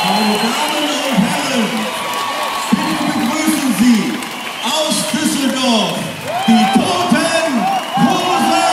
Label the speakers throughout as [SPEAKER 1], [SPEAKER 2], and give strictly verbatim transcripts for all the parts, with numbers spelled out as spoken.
[SPEAKER 1] Meine Damen und Herren, bitte begrüßen Sie aus Düsseldorf die Toten Hosen!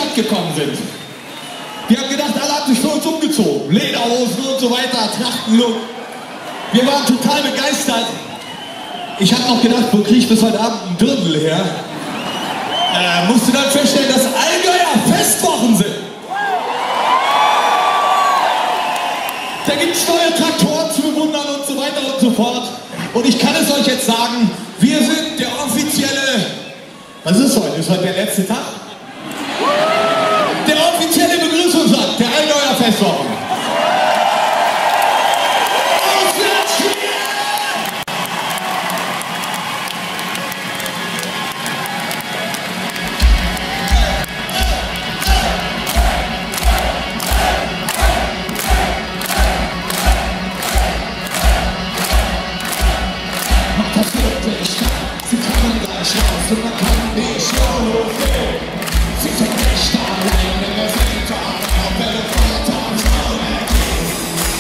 [SPEAKER 2] Stadt gekommen sind. Wir haben gedacht, alle haben sich für uns umgezogen. Lederhosen und so weiter, Trachtenlook. Wir waren total begeistert. Ich habe noch gedacht, wo kriege ich bis heute Abend einen Dirndl her? Äh, musste dann feststellen, dass Allgäuer Festwochen sind. Da gibt es neue Traktoren zu bewundern und so weiter und so fort. Und ich kann es euch jetzt sagen, wir sind der offizielle... Was ist heute? Ist heute der letzte Tag? Der offizielle Begrüßungsakt der Allgäuer Festwochen.
[SPEAKER 3] Und man kann nicht aufhören. Sie sind nicht alleine, wir sind da, auch wenn der Vater am Zaun ergeht.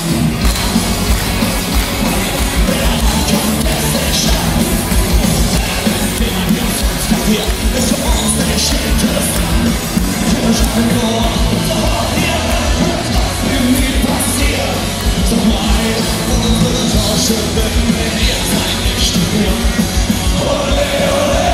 [SPEAKER 3] Wer kann es nicht schaffen? Den wir sonst kapieren, ist für uns nicht interessant. Wir schauen nur so hier, und was irgendwie passiert. So weit, unsere Tausche, wenn ihr seid nicht hier. Ole, ole.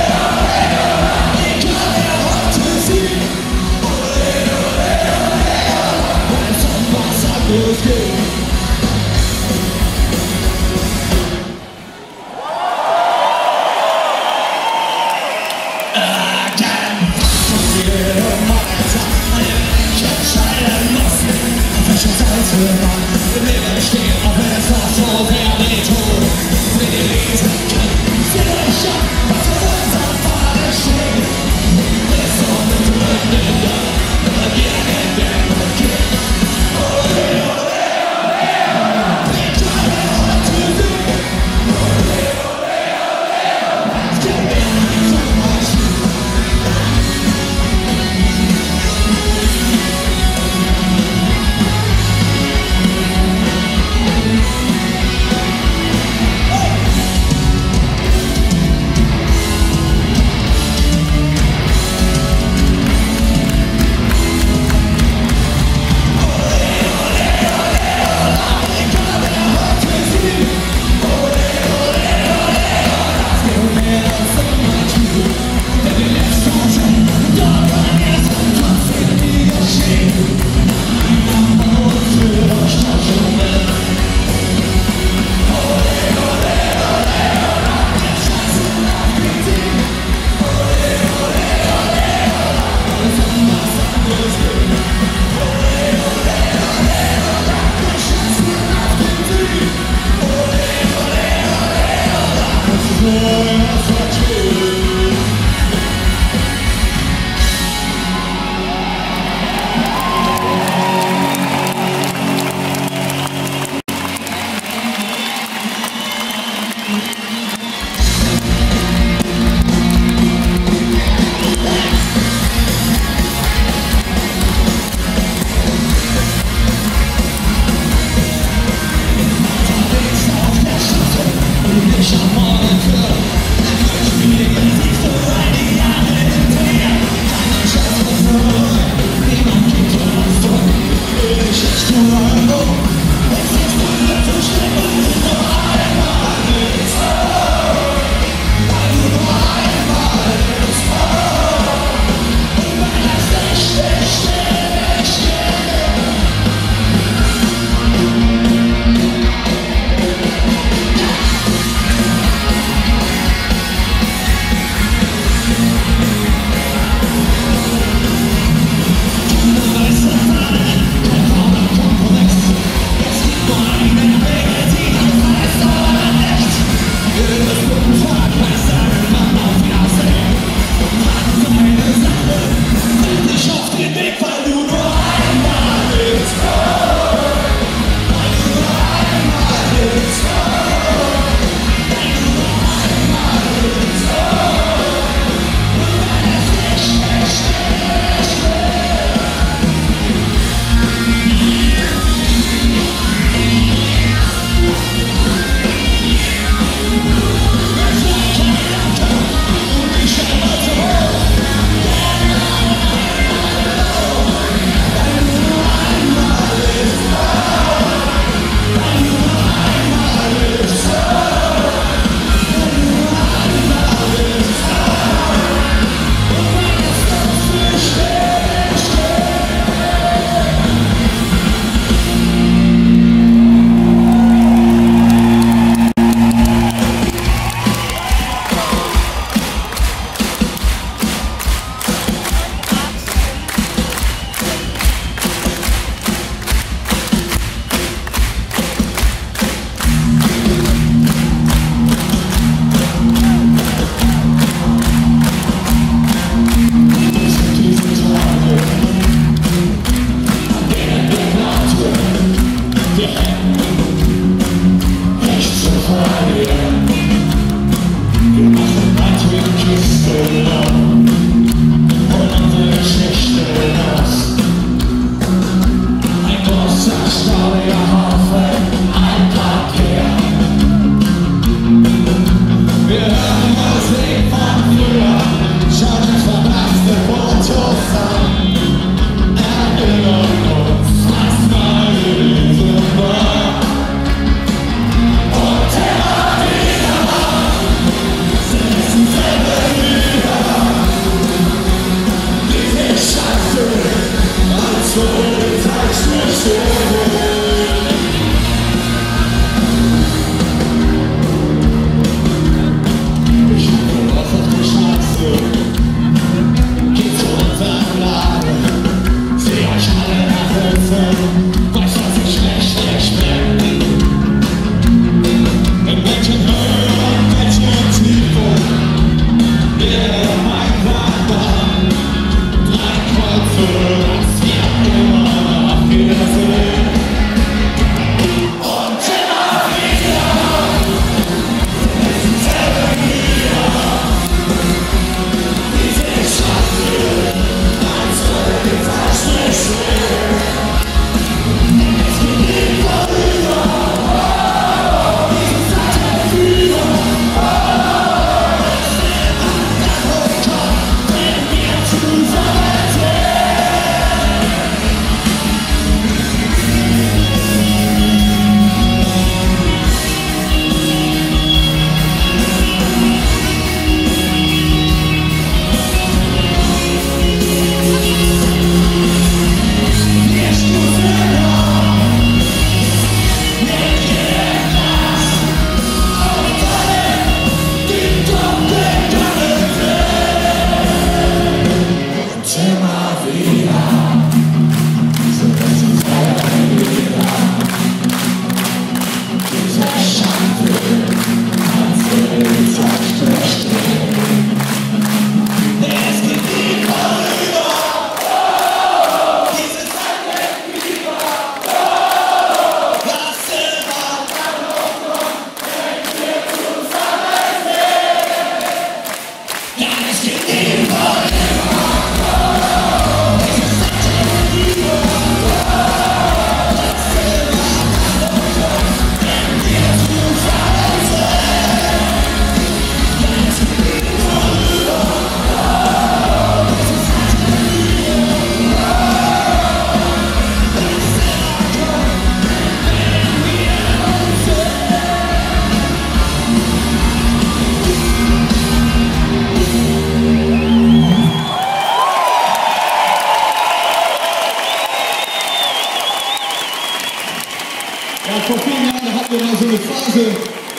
[SPEAKER 2] Ja, vor vielen Jahren hatten wir mal so eine Phase,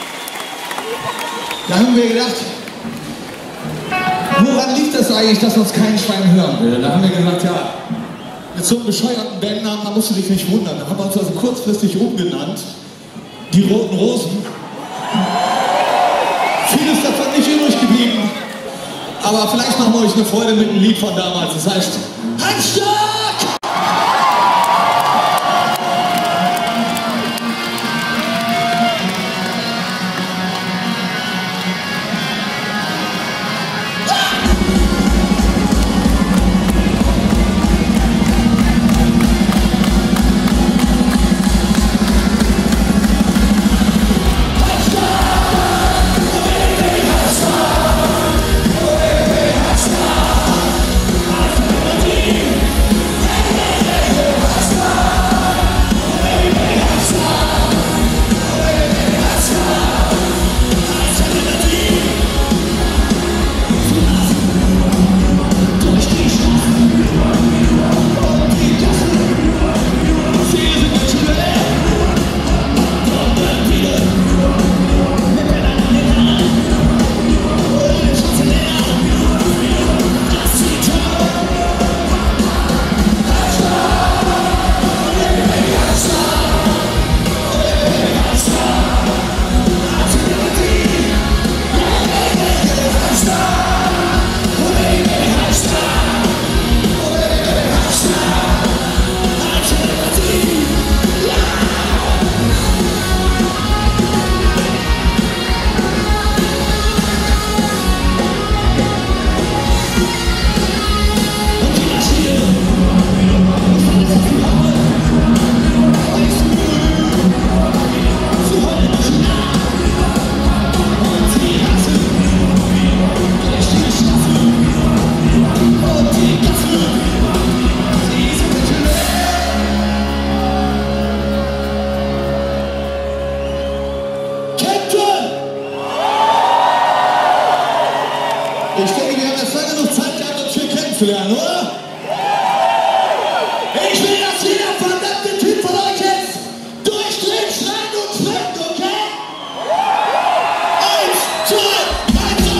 [SPEAKER 2] da haben wir gedacht, woran liegt das eigentlich, dass uns kein Schwein hören will? Da haben wir gesagt, ja, mit so einem bescheuerten Bandnamen, da musst du dich nicht wundern. Da haben wir uns also kurzfristig umgenannt, die Roten Rosen. Vieles davon nicht übrig geblieben, aber vielleicht machen wir euch eine Freude mit einem Lied von damals. Das heißt, Heimstark! Ich denke, wir haben jetzt lange genug Zeit gehabt, uns hier kennenzulernen, oder? Ich will, dass jeder verdammte Typ von euch jetzt durchdreht, schreit und schreibt, okay? Eins, zwei, eins, zwei,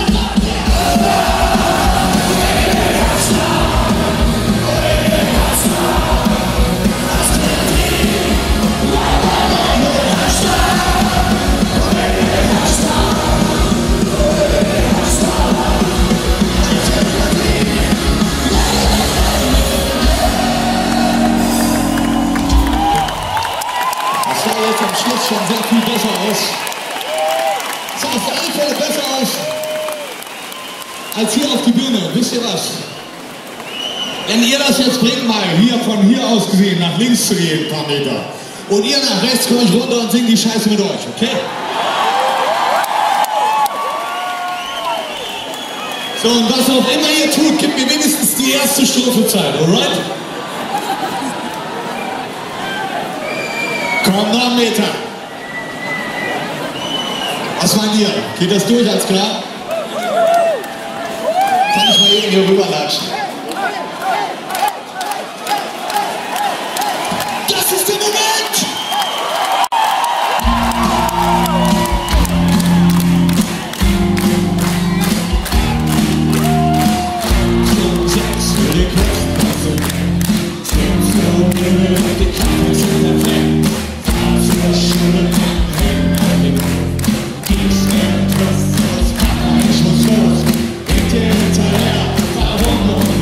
[SPEAKER 2] jetzt am Schluss schon sehr viel besser aus. Es sah auf alle Fälle besser aus als hier auf die Bühne. Wisst ihr was? Wenn ihr das jetzt bringt, mal hier von hier aus gesehen nach links zu gehen, ein paar Meter, und ihr nach rechts kommt runter und singt die Scheiße mit euch, okay? So, und was auch immer ihr tut, gebt mir wenigstens die erste Strophe Zeit, alright? Komm, noch einen Meter. Was meint ihr? Geht das durch als klar? Kann ich mal eben hier rüberlatschen? Das ist der Moment! Zum sechs für die Kopfpause. Zehn für die Kaffee sind perfekt. Ich muss los, ich dir hinterher, warum noch?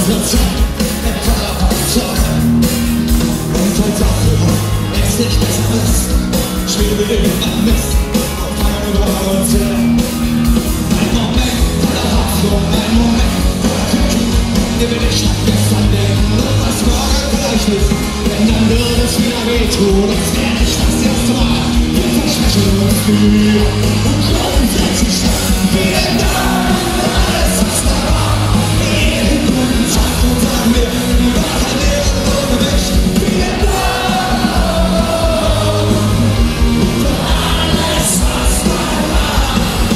[SPEAKER 3] unsere Zeit, der Fahrradfahrzeug. Und heute auch es nicht besser ist, spielen wir irgendwann Mist auf meine Worte. Ein Moment voller Hoffnung, ein Moment voller Glück, den will ich nach gestern denken und was morgen vielleicht ist, denn dann wird es wieder wehtun, das wäre nicht das erste Mal. Wir versprechen uns für und grundsätzlich schaffen wir dann alles, was da war. Jeden guten Tag und sagen wir, die Wahrheit lebt ohne mich. Vielen Dank für alles, was da war.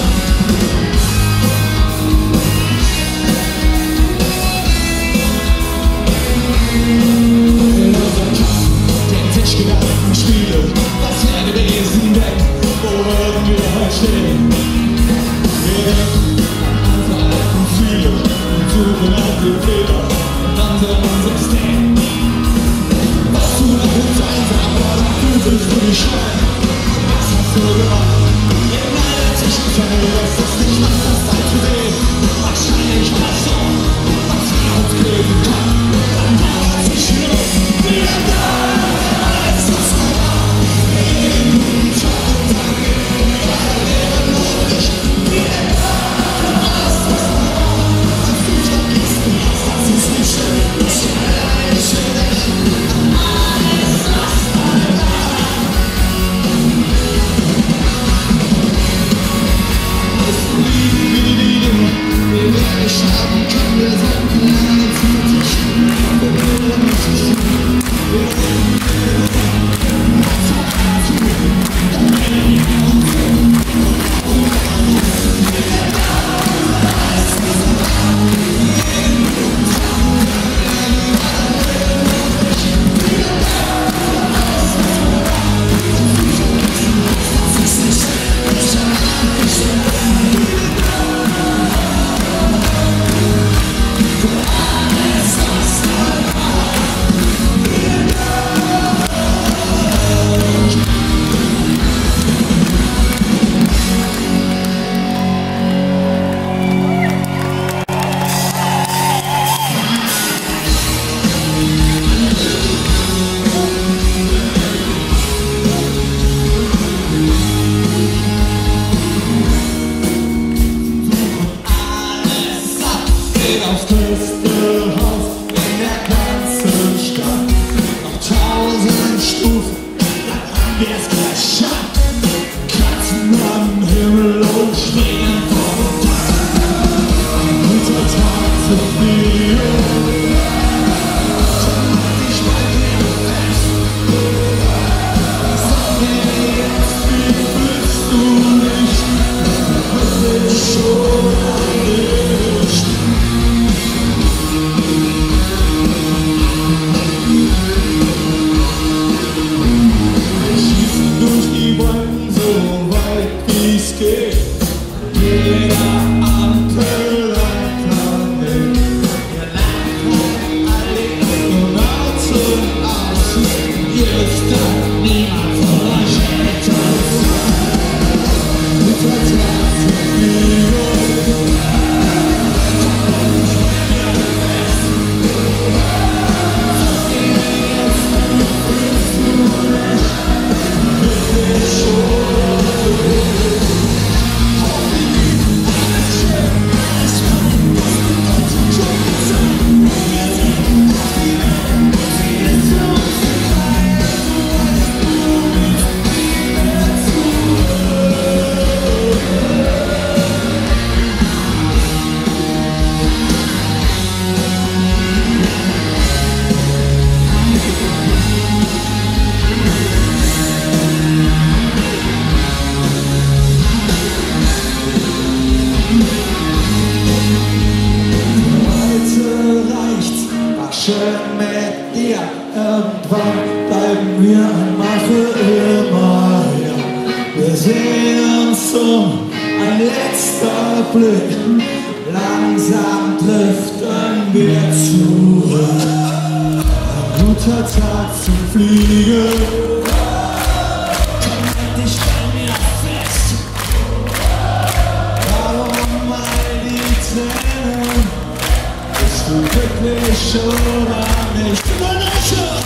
[SPEAKER 3] In unserem Kampf, den Tisch gegangen, Spiele, was wäre gewesen, weg, wo würden wir heute stehen? Wir denken an unsere alten Ziele und suchen nach den Fehler in unserem System. Was du nach uns einsam, oder fühlst du dich schreien? Was hast du gemacht? In einer Zwischenzeit ist es nicht was das Zeit zu sehen. Wahrscheinlich war es so, was wir uns geben kann. Dann dauert sich los, wir da, alles was da war. Jeden guten Tag und Tag, wir leben ohne dich. Wir da, alles was da war. Was du vergisst, das ist nicht schön, ich bin allein, ich will dich. Alles was da war. Es lieben wie die Lieben, wir werden nicht haben können, wir sind lange zu verzichten. Wir werden nicht verzichten, wir werden nicht verzichten. Was hat er zu tun? Dann werden wir uns sehen. Wir werden alles, was da war. Jeden guten Tag und Tag, wir werden alle nicht. Wir werden alles, was da war. Was du vergessen hast, das ist nicht schön. Ich allein, ich will dich. Alles, was da war. Alles ab, geht aufs größte Haus in der ganzen Stadt. Noch tausend Stufen, dann haben wir es geschafft. Kratzen am Himmel und springen vom Dach. Ein guter Tag zu fliegen. Ich halte mir fest. Sag mir jetzt, wie fühlst du dich? Heute schon erwischt. Wir schießen durch die Wolken so weit wie es geht. Jeder Ampel ein Planet. Wir lachen alle Astronauten aus. Hier ist dann niemand von euch etwas. Guter Tag zu fliegen. Schön mit dir, irgendwann bleiben wir einmal für immer hier. Wir sehen uns um, ein letzter Blick, langsam driften wir zurück. Ein guter Tag zum Fliegen. Komm, halt dich bei mir fest. Warum all die Tränen? Bist du wirklich ich oder nicht? Immer noch schon!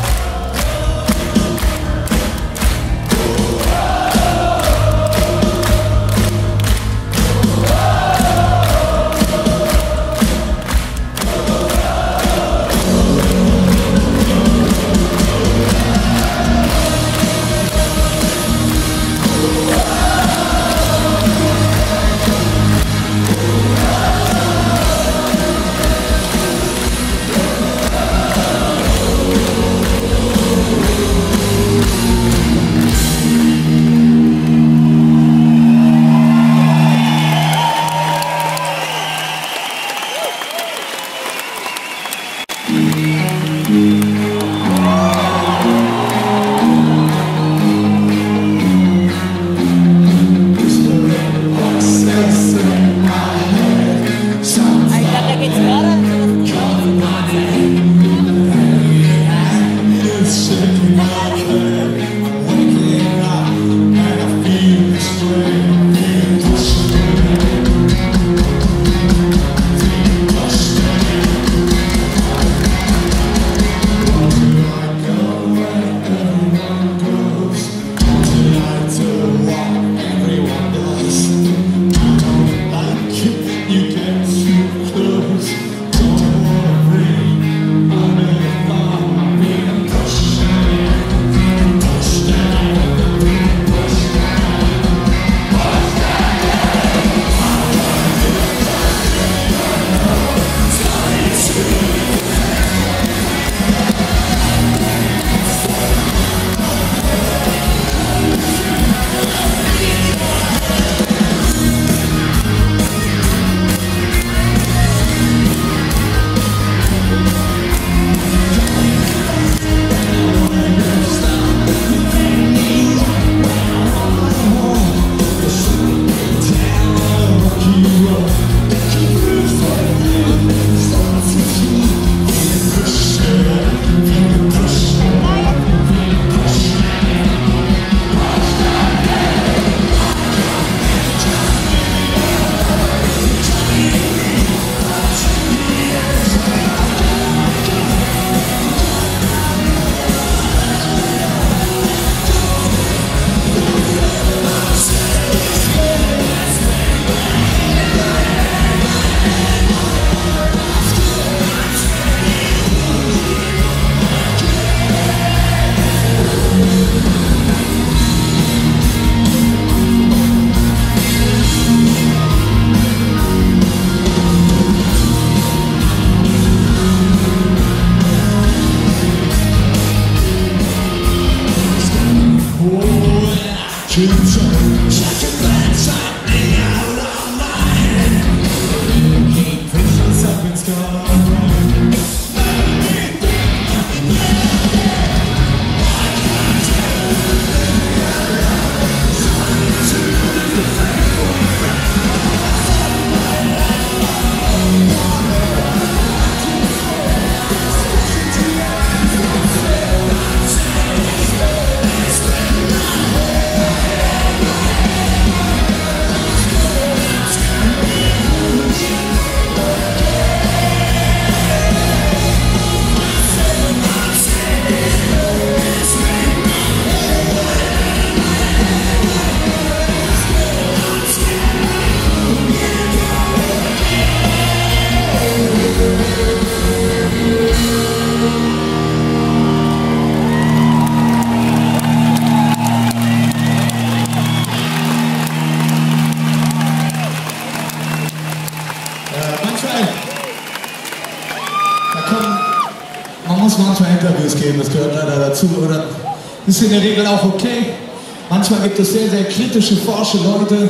[SPEAKER 2] Interviews geben, das gehört leider dazu, oder ist in der Regel auch okay. Manchmal gibt es sehr, sehr kritische, forsche Leute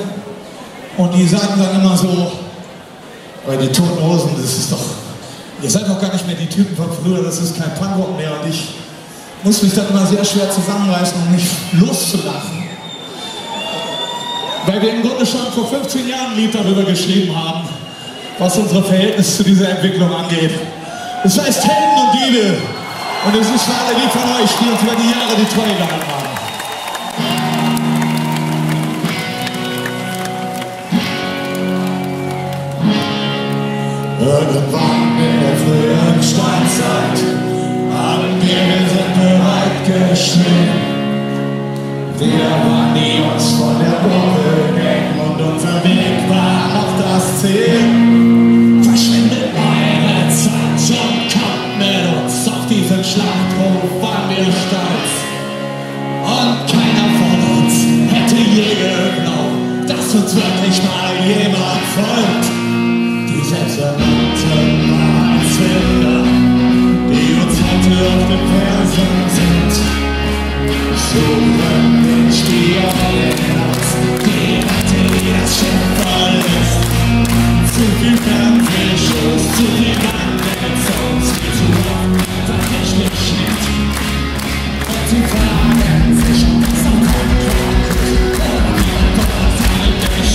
[SPEAKER 2] und die sagen dann immer so, weil die Toten Hosen, das ist doch, ihr seid doch gar nicht mehr die Typen von früher, das ist kein Punkrock mehr, und ich muss mich dann immer sehr schwer zusammenreißen, um nicht loszulachen. Weil wir im Grunde schon vor fünfzehn Jahren ein Lied darüber geschrieben haben, was unser Verhältnis zu dieser Entwicklung angeht. Es heißt Helden und Diebe. Und es ist für alle die von euch, die uns über die Jahre die Treue gehalten haben.
[SPEAKER 3] Irgendwann in der frühen Steinzeit, an wir sind bereitgestellt. Wir waren nie uns von der Brücke weg und unser Weg war auf das Ziel. Verschwendet eure Zeit und kommt mit uns, auf diesen Schlachthof waren wir stolz. Und keiner von uns hätte je geglaubt, dass uns wirklich mal jemand folgt. Die selbsternannten Wahrheitsfinder, die uns heute auf den Fersen sind, suchen den Spion aus, die Wette, die das Schiff verlässt. Zu viel Fernsehshows, zu viel Landesons, viel zu oft wird nicht geschickt. Und sie fragen sich, ob das noch kommt, oder wie man dort eigentlich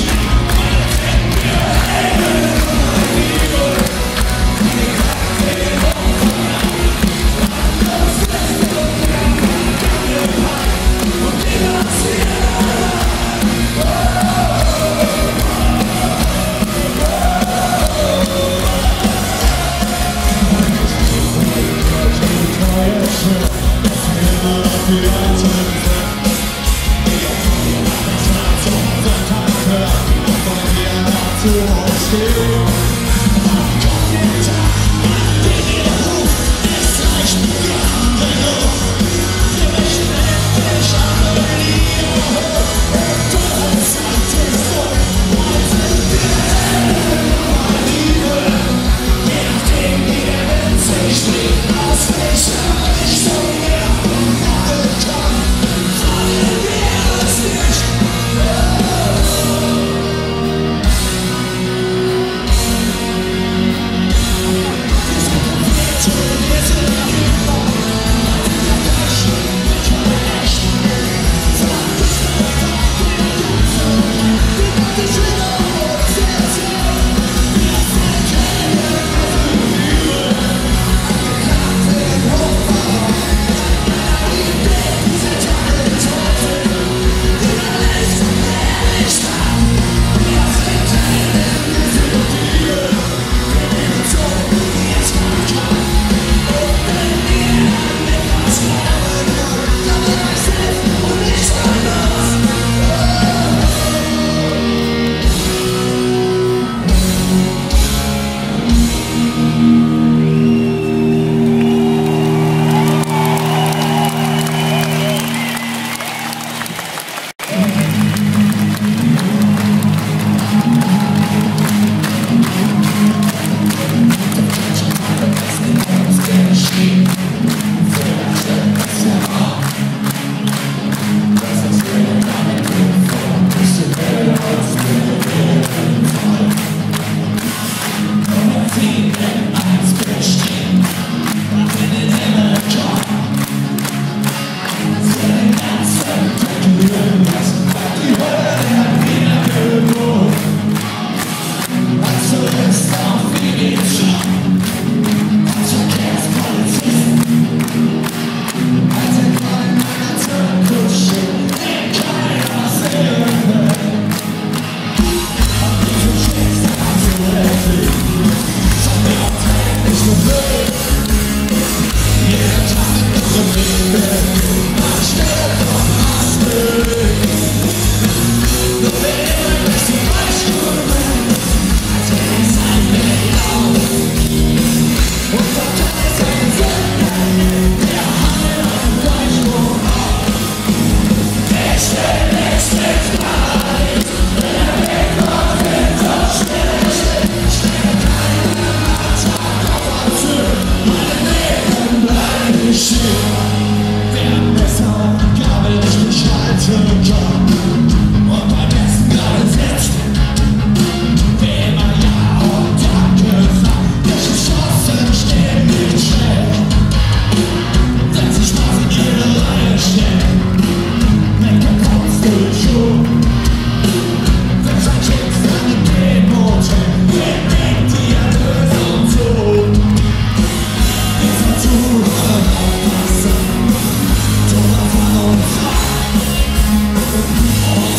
[SPEAKER 4] Oh,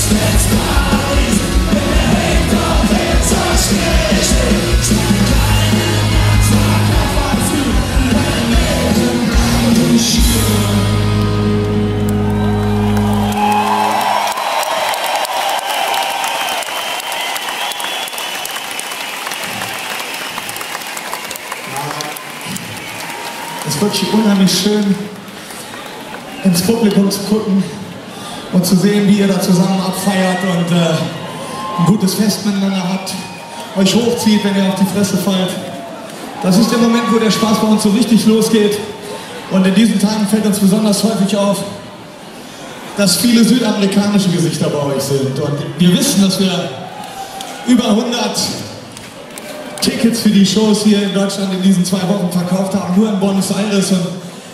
[SPEAKER 2] Es ist wirklich unheimlich schön, ins Publikum zu gucken und zu sehen, wie ihr da zusammen abfeiert und äh, ein gutes Fest miteinander habt, euch hochzieht, wenn ihr auf die Fresse fallt. Das ist der Moment, wo der Spaß bei uns so richtig losgeht. Und in diesen Tagen fällt uns besonders häufig auf, dass viele südamerikanische Gesichter bei euch sind. Und wir wissen, dass wir über hundert Tickets für die Shows hier in Deutschland in diesen zwei Wochen verkauft haben, nur in Buenos Aires, und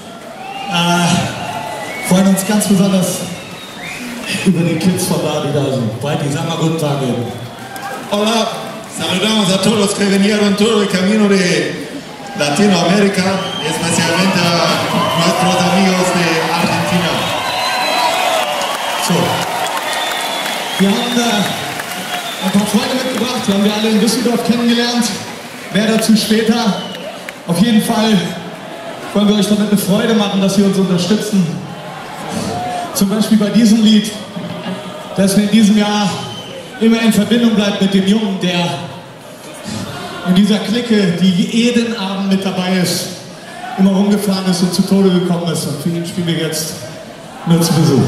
[SPEAKER 2] äh, freuen uns ganz besonders über die Kids von da, die da sind. Breiti, sag mal guten Tag eben.
[SPEAKER 1] Hola, saludamos a todos los que vinieron todo el camino de Latinoamérica, especialmente a nuestros amigos de Argentina.
[SPEAKER 2] So. Wir haben äh, ein paar Freunde mitgebracht, die haben wir alle in Düsseldorf kennengelernt. Mehr dazu später. Auf jeden Fall wollen wir euch damit eine Freude machen, dass Sie uns unterstützen. Zum Beispiel bei diesem Lied, das wir in diesem Jahr immer in Verbindung bleibt mit dem Jungen, der in dieser Clique, die jeden Abend mit dabei ist, immer rumgefahren ist und zu Tode gekommen ist. Und für ihn spielen wir jetzt nur zu Besuch.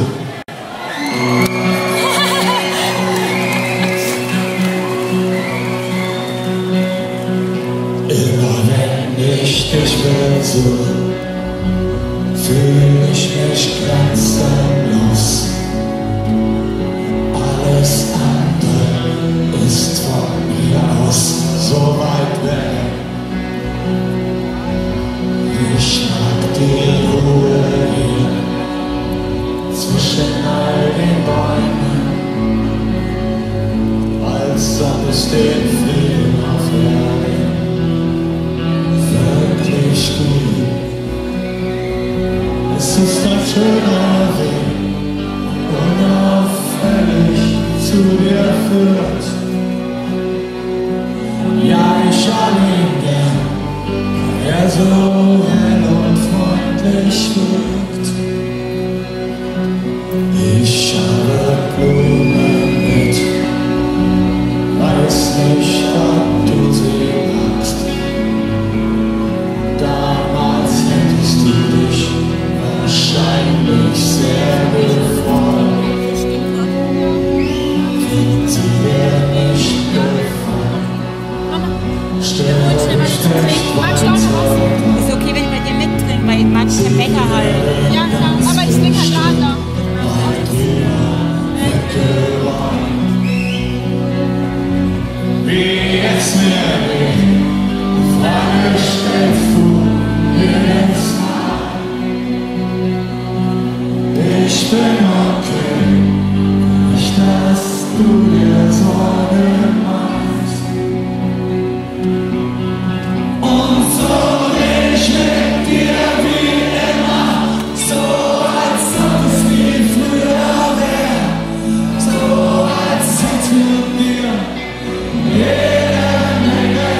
[SPEAKER 3] Ich dich besuche, fühl ich mich grenzenlos. Alles andere ist von mir aus so weit weg. Ich mag die Ruhe hier zwischen all den Bäumen, als ob es den Frieden auf Erden wirklich gut. Es ist ein schöner Weg, unauffällig zu dir führt. Ja, ich hab ihn gern, weil er so hell und freundlich wirkt. Ich habe Blumen mit, weiß nicht, ob du sie magst. Damals hättest du dich wahrscheinlich sehr gefreut. Wenn sie dir nicht gefallen, stell dich nicht weiter.
[SPEAKER 4] Ist okay, wenn ich bei dir mittrinke, weil manche im Becher halt.
[SPEAKER 5] Ja, klar, aber ich trinke halt Radler.
[SPEAKER 3] Wie jetzt mir die Frage stellst du mir jetzt nach. Ich bin okay, nicht, dass du dir Sorgen machst. Und so rede ich mit dir wie immer, so als ob es wie früher wäre, so als hätten wir jede Menge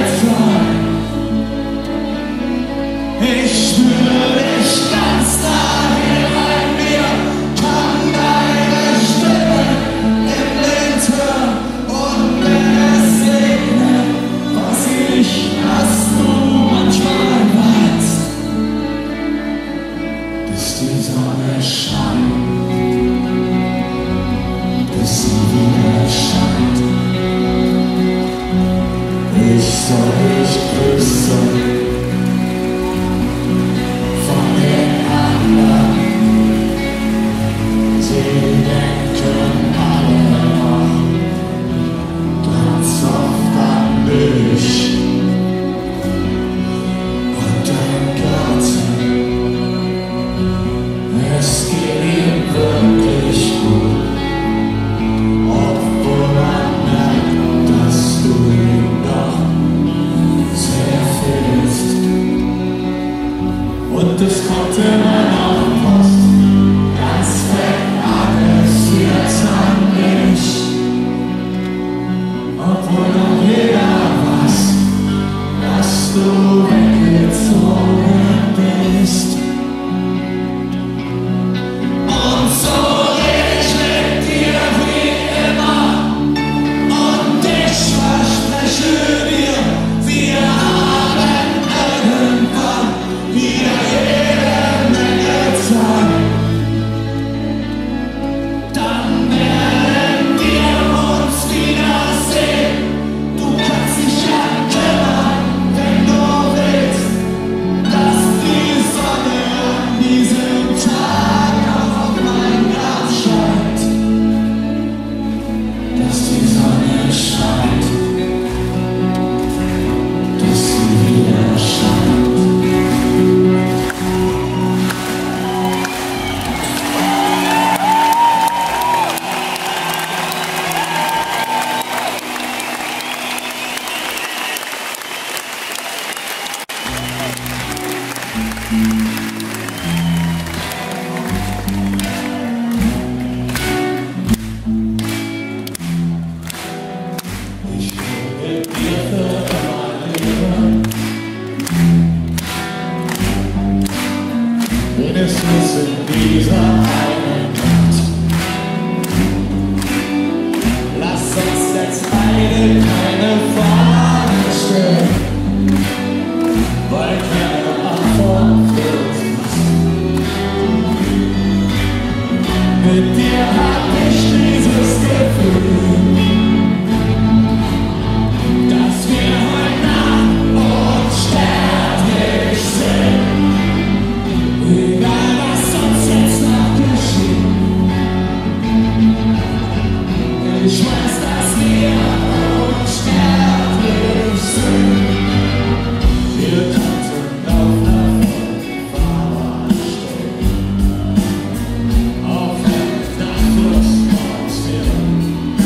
[SPEAKER 3] Ich weiß, dass wir unsterblich sind. Wir könnten auf der Fahrbahn stehen, auf dem Dachfluss uns führen.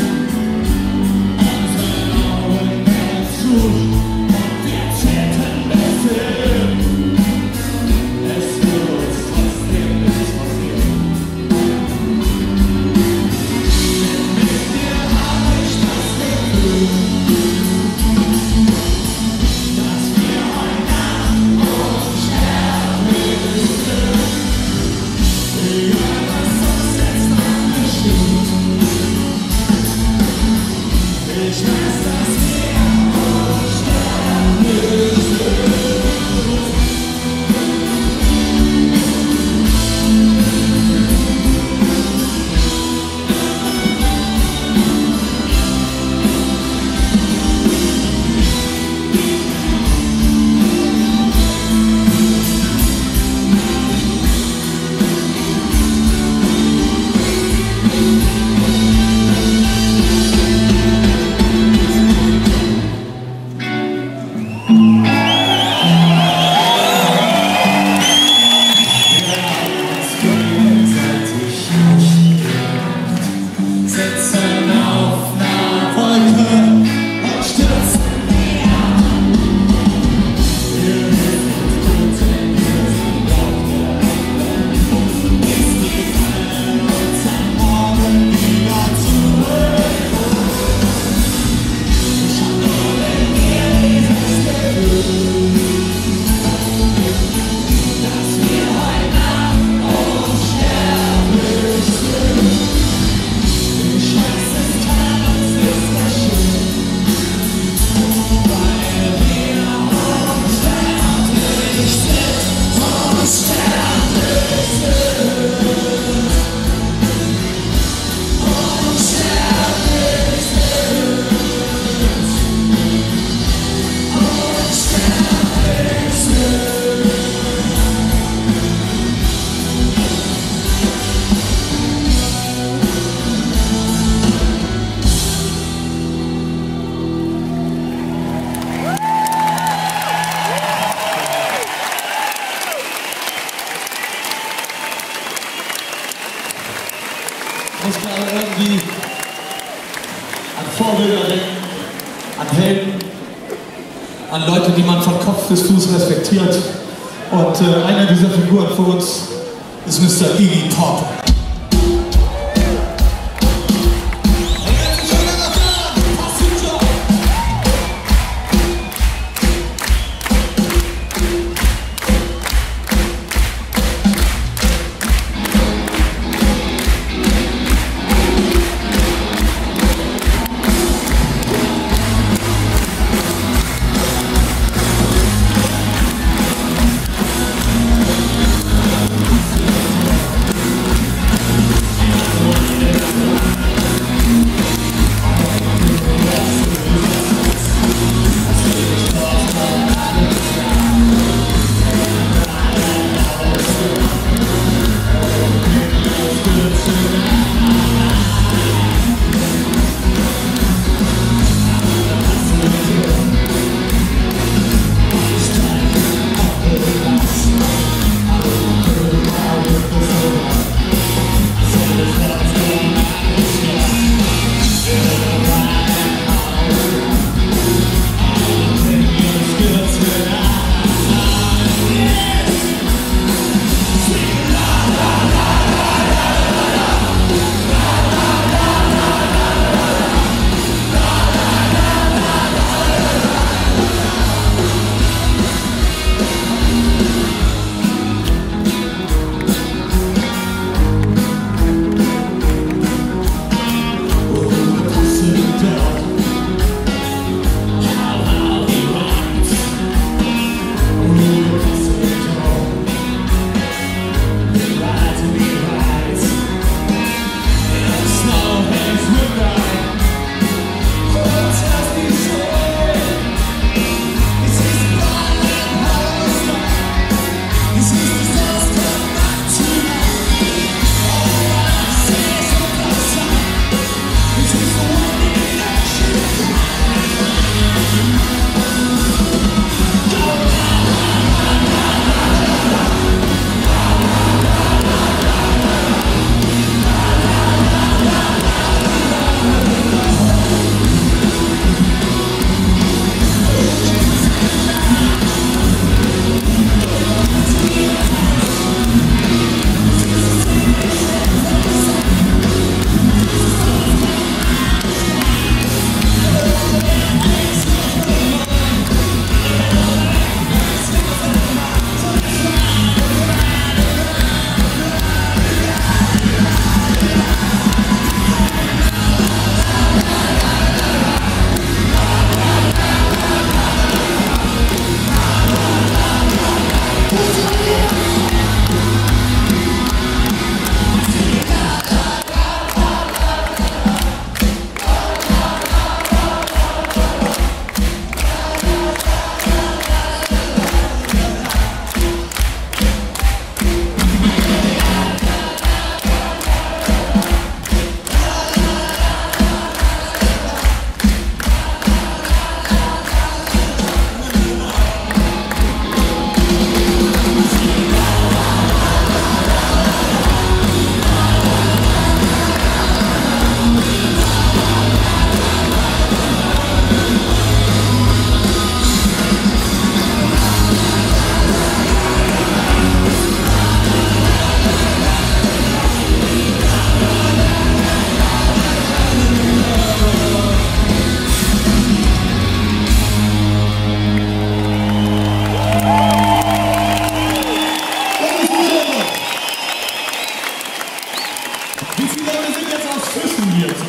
[SPEAKER 3] Unsere Augen gehen zu und wir täten befehlen. Es würde uns trotzdem nichts passieren. Mit dir habe ich das Gefühl, dass wir heute Nacht unsterblich sind. Egal was uns jetzt noch geschieht, ich weiß, dass wir unsterblich sind. Sitzen auf einer Wolke und stürzen näher. Wir sind gut in diesem Loch der Welt. Wir fallen uns am Morgen wieder zurück. Ich hab nur in mir dieses Gefühl, dass wir heute Nacht unsterblich sind. Ich weiß, es kann uns nichts geschehen, weil wir unsterblich sind, unsterblich sind, unsterblich sind, unsterblich sind.
[SPEAKER 2] Ich muss gerade irgendwie an Vorbilder denken, an Helden, an Leute, die man von Kopf bis Fuß respektiert. Und äh, einer dieser Figuren für uns ist Mister Iggy Pop.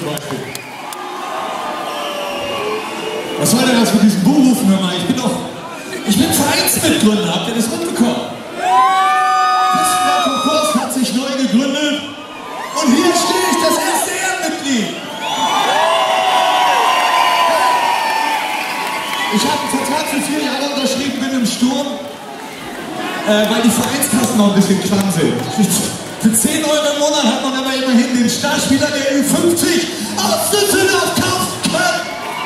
[SPEAKER 2] Beispiel. Was soll denn das mit diesem Buhrufen, hör mal? Ich bin doch, ich bin Vereinsmitgründer, habt ihr das mitbekommen? Festland Konkurs hat sich neu gegründet und hier stehe ich, das erste Ehrenmitglied. Ich habe einen Vertrag für vier Jahre unterschrieben, bin im Sturm, äh, weil die Vereinskassen noch ein bisschen klamm sind. Für zehn Euro im Monat hat man aber immerhin den Startspieler der Ü fünfzig aus Düsseldorf kaufen können.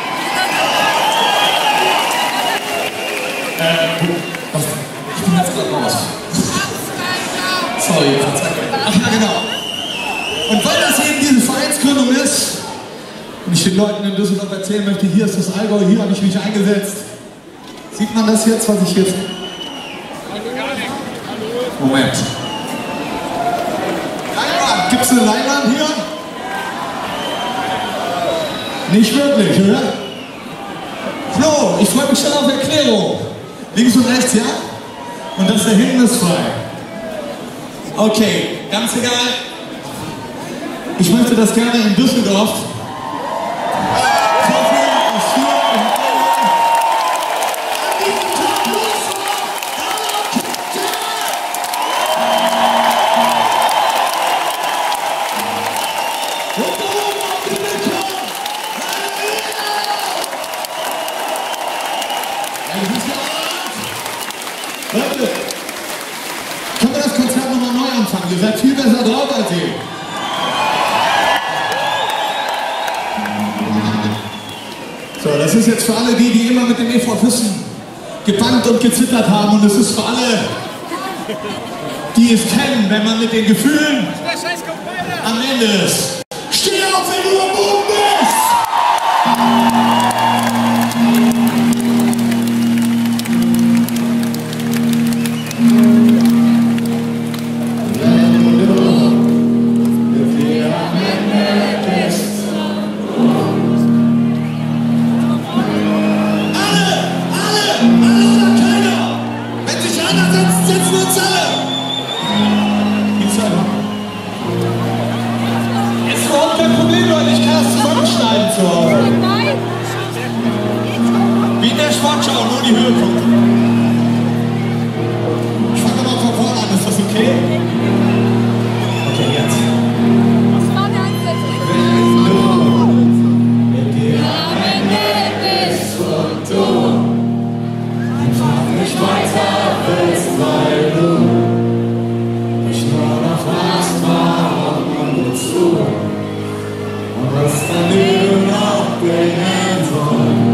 [SPEAKER 2] Äh, ich bin jetzt gerade raus. Sorry, ach ja, genau. Und weil das eben diese Vereinsgründung ist, und ich den Leuten in Düsseldorf erzählen möchte, hier ist das Allgäu, hier habe ich mich eingesetzt. Sieht man das jetzt, was ich jetzt... Moment. Leinwand, gibt es eine Leinwand hier? Nicht wirklich, oder? Flo, ich freue mich schon auf Erklärung. Links und rechts, ja? Und das da hinten ist frei. Okay, ganz egal. Ich möchte das gerne in Düsseldorf Leute, können wir das Konzert nochmal neu anfangen? Ihr seid viel besser drauf als ihr. So, das ist jetzt für alle die, die immer mit dem E V Füssen gebangt und gezittert haben. Und es ist für alle, die es kennen, wenn man mit den Gefühlen am Ende ist. Steh auf, wenn du am Boden bist! Wie in der Sportschau, nur die Höhepunkte. Ich fange mal von vorne an, ist das okay? Okay, jetzt.
[SPEAKER 5] Was war der Ansatz?
[SPEAKER 3] Mit dir am Ende bist und du einfach nicht weiter willst, weil du mich nur noch fragst, warum und wozu und was dann du noch bringen soll.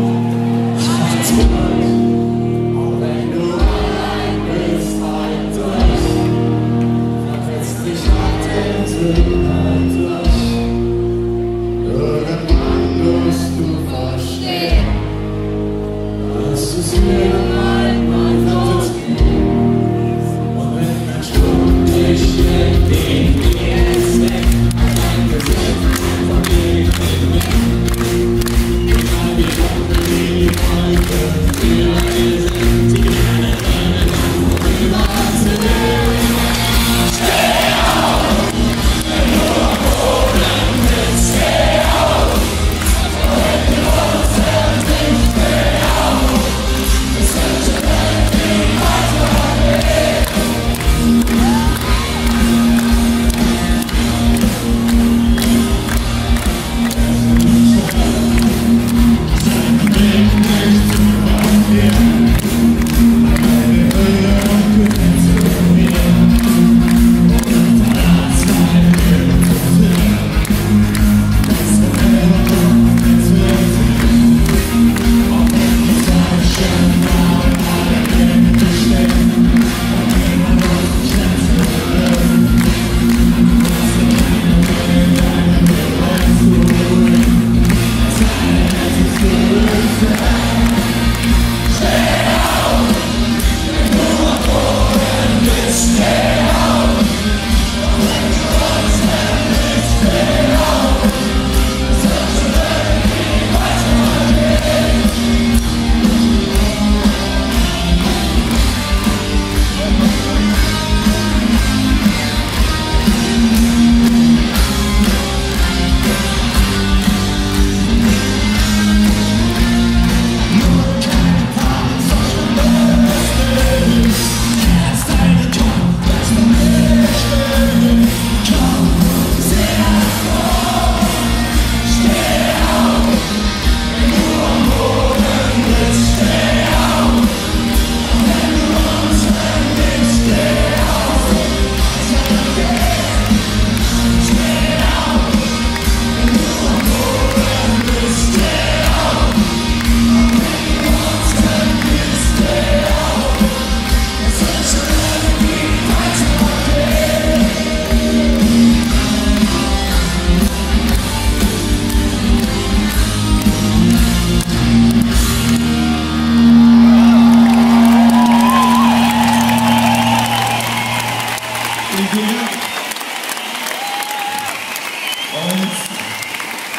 [SPEAKER 3] Auch wenn du allein bist, halt durch, versetzt dich halt hinten halt durch. Irgendwann wirst du verstehen, dass es mir einmal versteht. Und wenn ein Sturm dich schlägt, den geh jetzt weg, dein Gesicht von mir.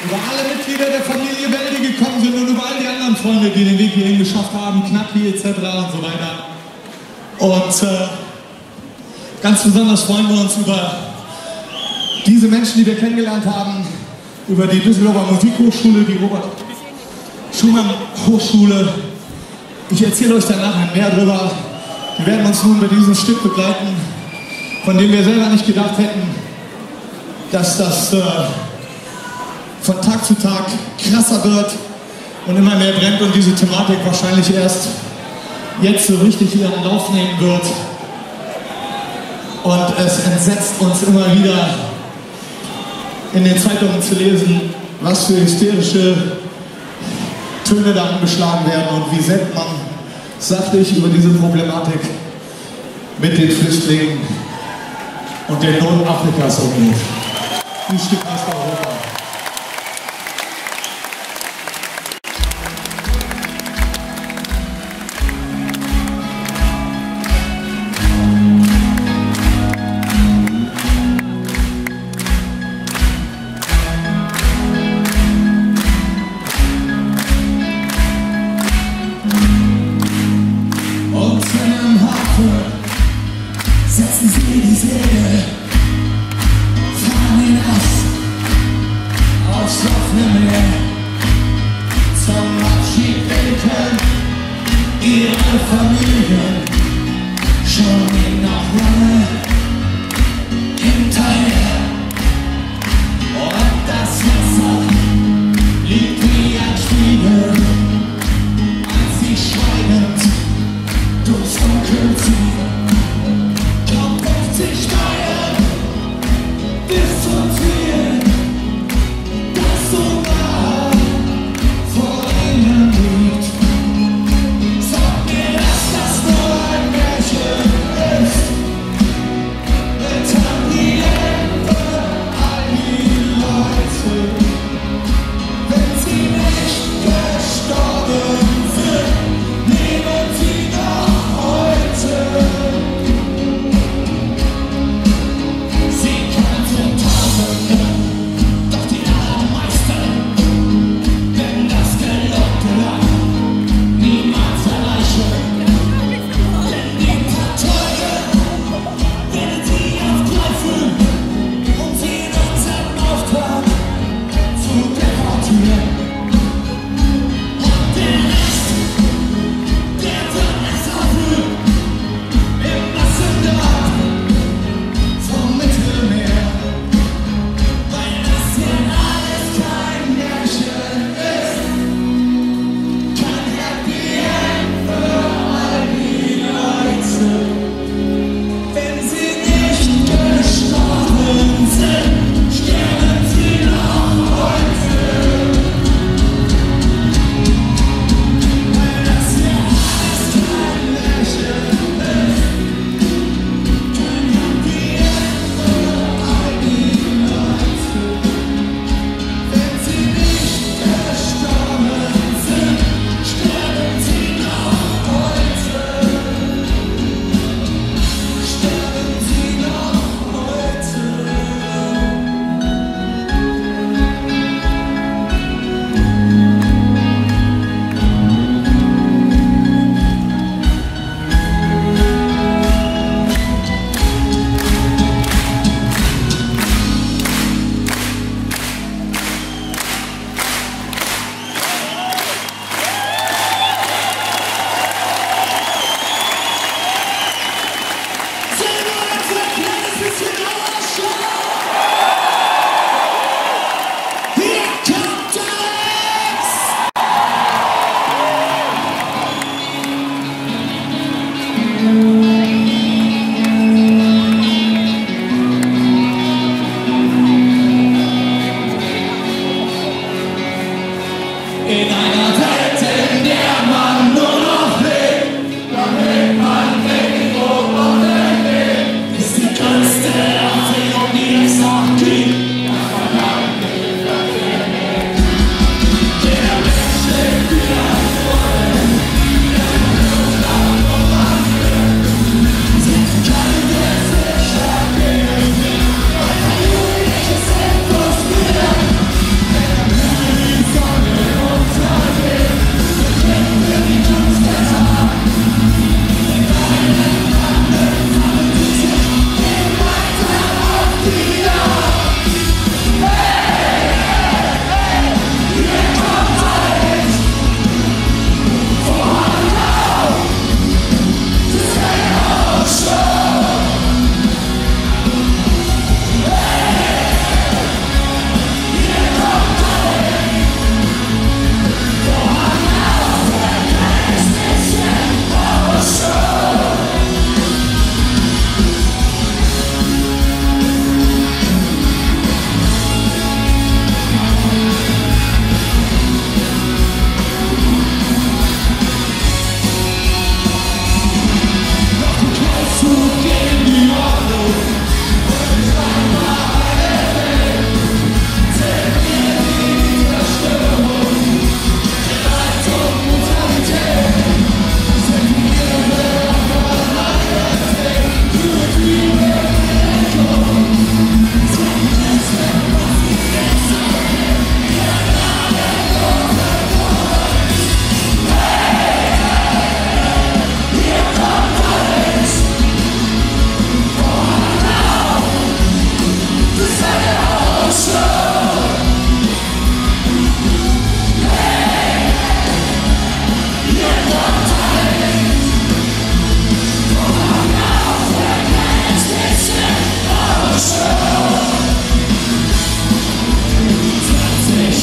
[SPEAKER 2] über alle Mitglieder der Familie Welde gekommen sind und über all die anderen Freunde, die den Weg hierhin geschafft haben, Knacki et cetera und so weiter. Und äh, ganz besonders freuen wir uns über diese Menschen, die wir kennengelernt haben, über die Düsseldorfer Musikhochschule, die Robert-Schumann-Hochschule. Ich erzähle euch danach mehr drüber. Wir werden uns nun bei diesem Stück begleiten, von dem wir selber nicht gedacht hätten, dass das äh, von Tag zu Tag krasser wird und immer mehr brennt und diese Thematik wahrscheinlich erst jetzt so richtig ihren Lauf nehmen wird. Und es entsetzt uns immer wieder, in den Zeitungen zu lesen, was für hysterische Töne da angeschlagen werden und wie selten man sachlich über diese Problematik mit den Flüchtlingen und der Not Afrikas umgeht. Ein Stück Westeuropa.
[SPEAKER 3] Setzen Sie die Segel, fahren hinaus aufs offene Meer. Zum Abschied winken Ihre Familien schon Ihnen noch lange hinterher. Und das Wasser liegt wie ein Spiegel, als Sie schweigend durchs Dunkel ziehen. fünfzig Meilen bis zum Ziel, das so nah vor Ihnen liegt. Sag mir, dass das nur ein Märchen ist,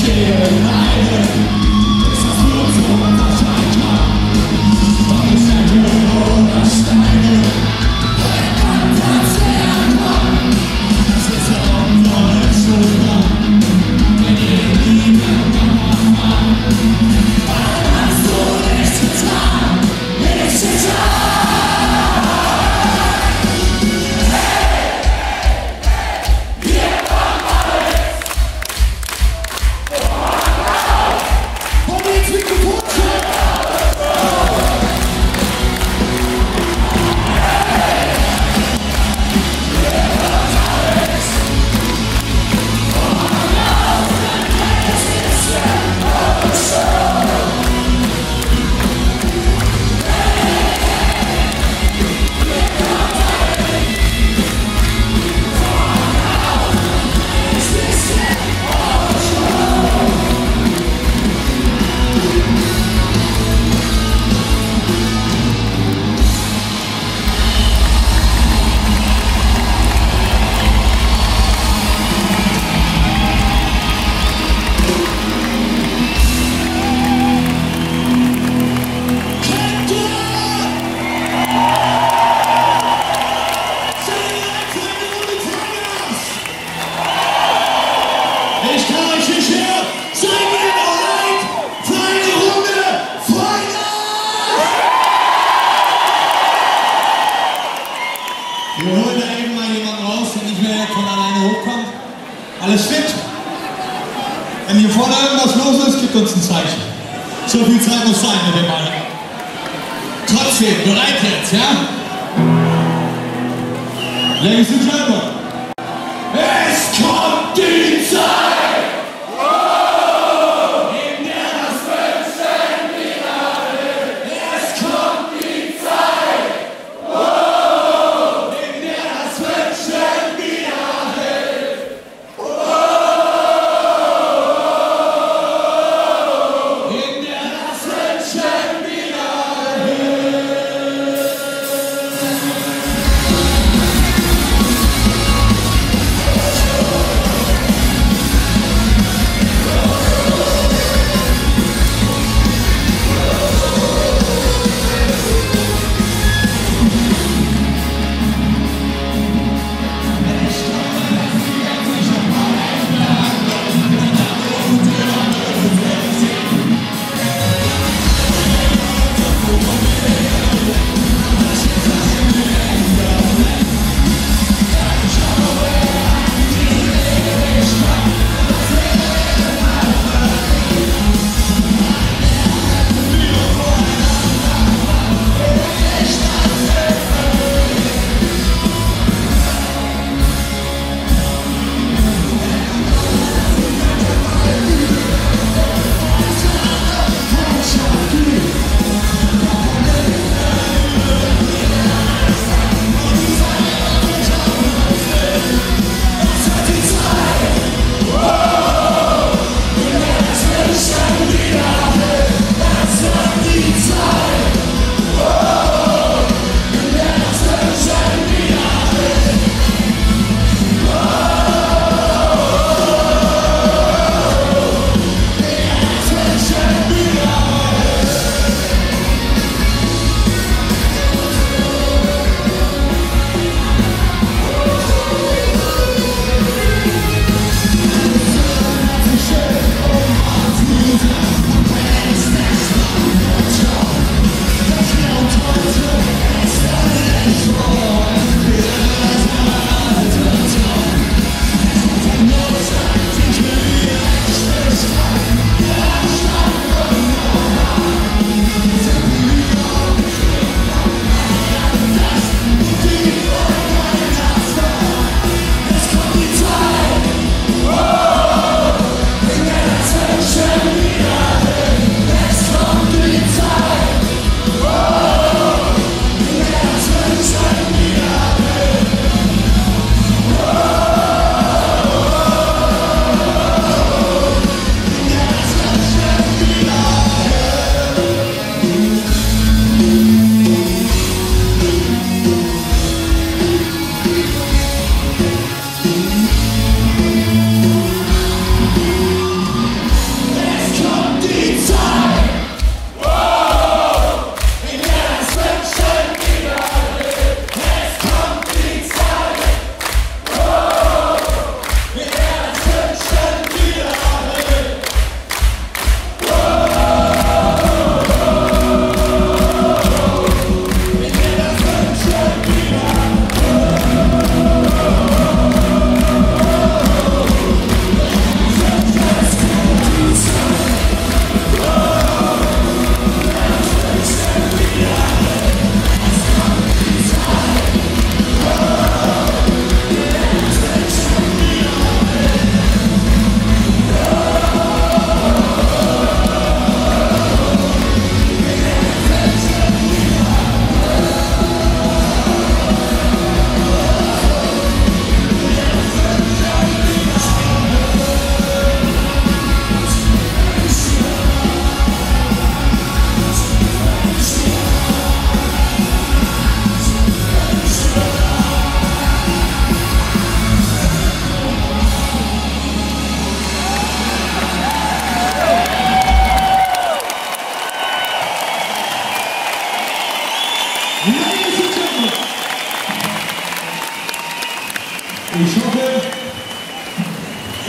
[SPEAKER 3] jedem einen ist das Blut so unwahrscheinlich. Ob es ein Blut oder Steine, ein Kontakt sehr kommt. Das ist der Opfer der Schulter, wenn ihr niemand macht. Warum hast du nichts getan? Nichts getan!
[SPEAKER 2] Wir holen da eben mal jemanden raus, der nicht mehr von alleine hochkommt. Alles fit? Wenn hier vorne irgendwas los ist, gibt uns ein Zeichen. So viel Zeit muss sein mit dem Mann. Trotzdem, bereit jetzt, ja? Ladies and Gentlemen, es kommt die Zeit!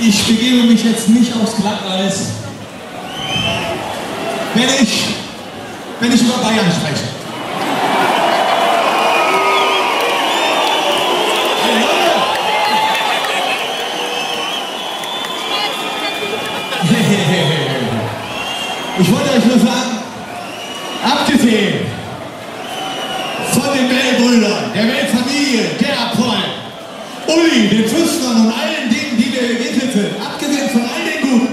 [SPEAKER 2] Ich begebe mich jetzt nicht aufs Glatteis, wenn ich, wenn ich über Bayern spreche. Ich wollte euch nur sagen, abgesehen von den Bell-Brüdern, der Bell-Familie, der Paul, Uli, den Füßlern und allen Dingen, die wir begegnet sind, abgesehen von all den Guten,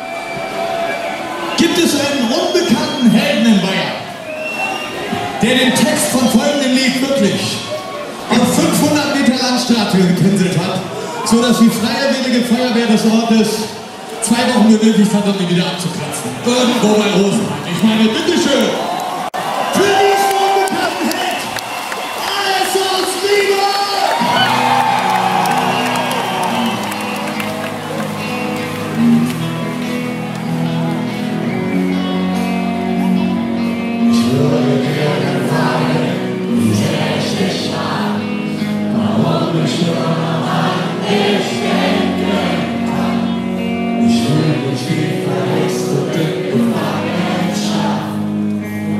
[SPEAKER 2] gibt es einen unbekannten Helden in Bayern, der den Text von folgendem Lied wirklich auf fünfhundert Meter Landstraße gepinselt hat, sodass die Freiwillige Feuerwehr des Ortes zwei Wochen benötigt hat, um ihn wieder abzukratzen. Irgendwo bei Rosenheim. Ich meine, bitteschön. Für diesen unbekannten Held alles aus Liebe! Ich würde dir gefallen, wie sehr ich dich mag, warum ich nur noch an dich denke. Ich will dich wie verletzt und in Gefangenschaft.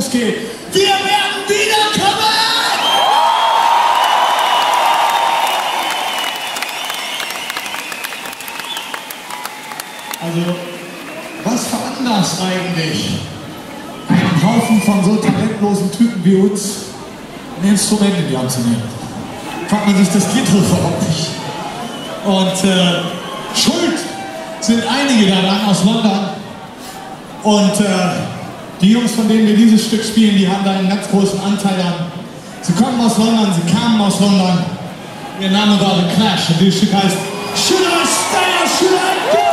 [SPEAKER 2] losgeht. Wir werden wiederkommen! Also, was veranlasst eigentlich einen Haufen von so talentlosen Typen wie uns, ein Instrument in die Hand zu nehmen? Fragt man sich, das geht doch überhaupt nicht. Und äh, schuld sind einige daran aus London. Und äh, die Jungs, von denen wir dieses Stück spielen, die haben da einen ganz großen Anteil an. Sie kommen aus London, sie kamen aus London. Ihr Name war The Clash und dieses Stück heißt Should I Stay or Should I Go?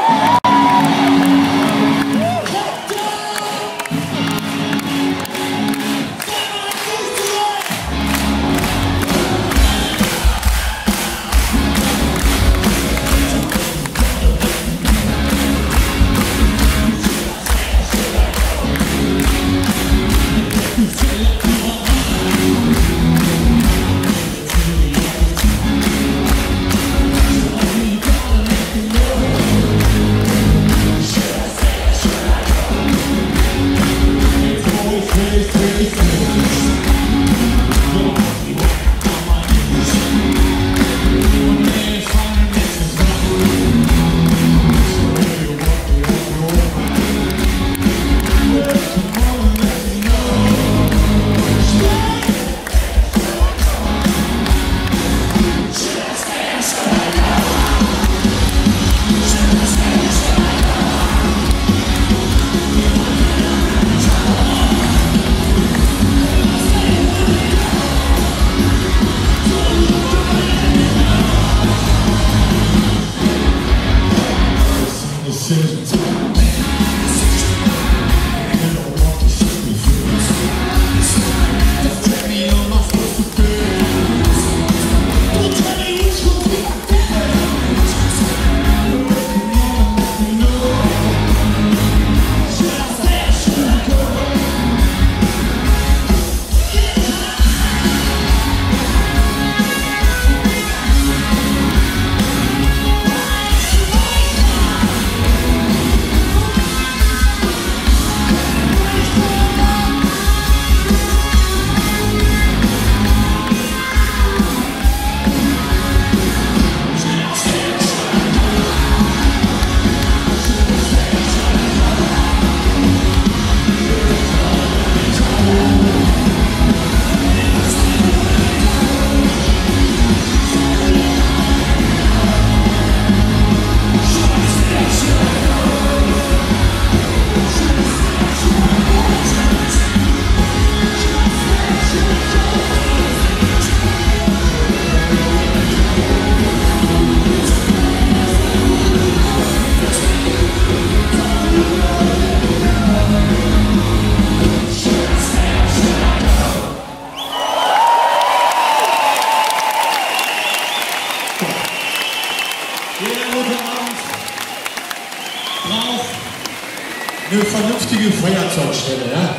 [SPEAKER 2] Eine vernünftige Feuerzeugstelle, ja?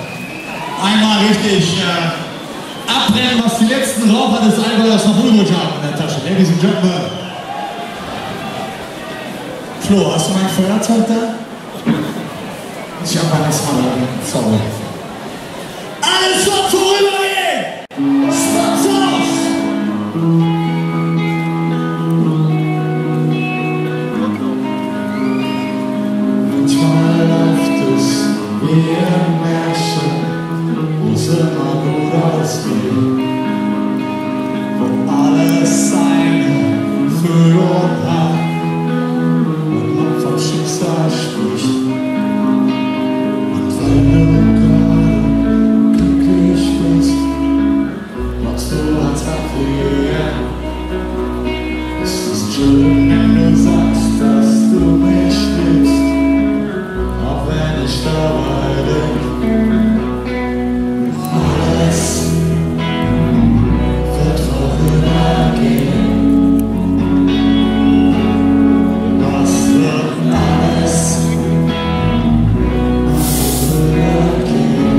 [SPEAKER 2] Einmal richtig äh, abbrennen, was die letzten Raucher des Allgäuers noch übrig haben in der Tasche. Ladies and Gentlemen. Flo, hast du mein Feuerzeug da? Ich hab meines Mal da. Sorry. Alles wird vorübergehen! Spots aus! Wie ein Märchen, wo es immer gut ausgeht, wo alles seine Führung hat und man vom Schicksal spricht. Und wenn du gerade glücklich bist, machst du als Abwehr. Es ist schön, wenn du sagst, dass du mich liebst, auch wenn ich dabei bin. Alles wird vorübergehen. Was wird alles vorübergehen?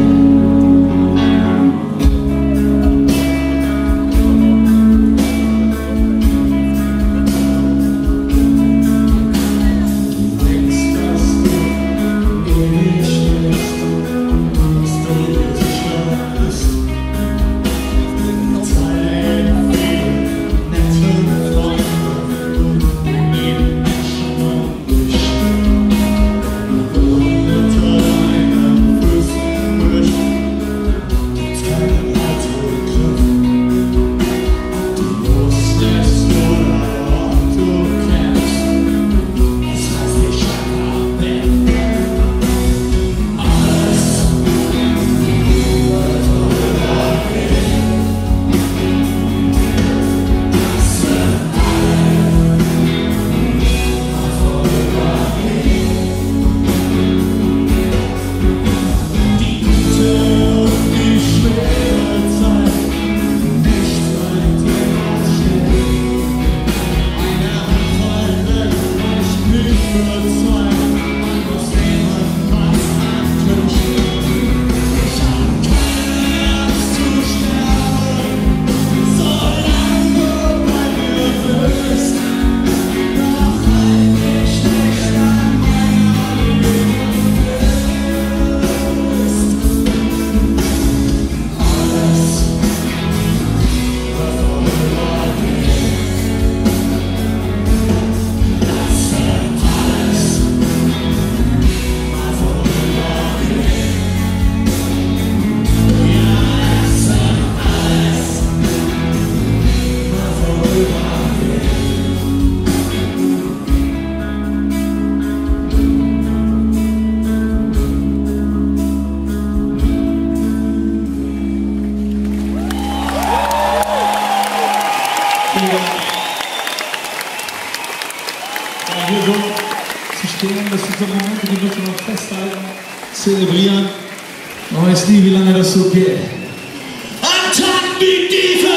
[SPEAKER 2] hier so zu stehen, das sind so Momente, die müssen wir noch festhalten, zelebrieren. Man weiß nie, wie lange das so geht. Attack die Diebe!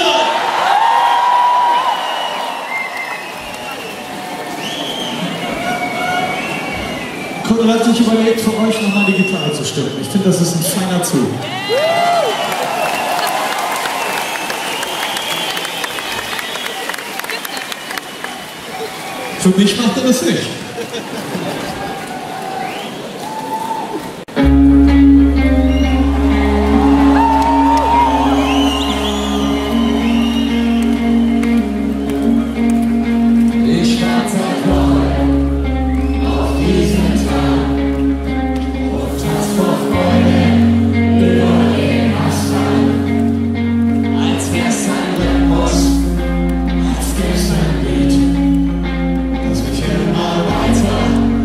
[SPEAKER 2] Kuddel hat sich überlegt, für euch nochmal die Gitarre zu stimmen. Ich finde, das ist ein feiner Zug. Für mich macht er das nicht.
[SPEAKER 3] Ich warte auf diesen Tag, Luft hast vor Freude über den Asphalt, als wär's ein Rhythmus, als gäb's ein Lied, das mich immer weiter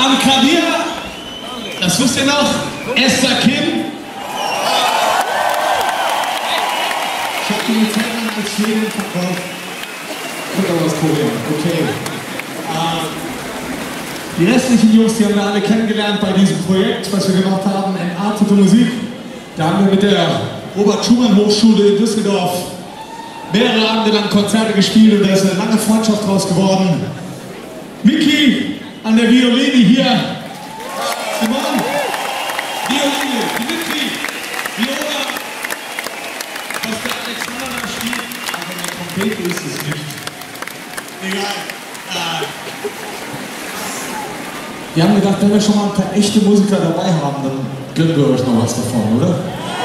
[SPEAKER 2] Am Klavier, das wisst ihr noch, Esther Kim. Ich hab die Zeit lang als Schweden verkauft. Kommt aber aus Korea, okay. Uh, die restlichen Jungs, die haben wir alle kennengelernt bei diesem Projekt, was wir gemacht haben, Entartete Musik. Da haben wir mit der Robert-Schumann-Hochschule in Düsseldorf mehrere Abende lang Konzerte gespielt und da ist eine lange Freundschaft draus geworden. Miki an der Violine hier. Simon, Violine, Dimitri, Viola. Was der Alexander da spielt, aber der Trompete ist es nicht. Egal. Äh. Wir haben gedacht, wenn wir schon mal ein paar echte Musiker dabei haben, dann gönnen wir euch noch was davon, oder?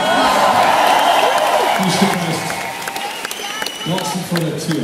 [SPEAKER 2] Die Stimme ist draußen vor der Tür.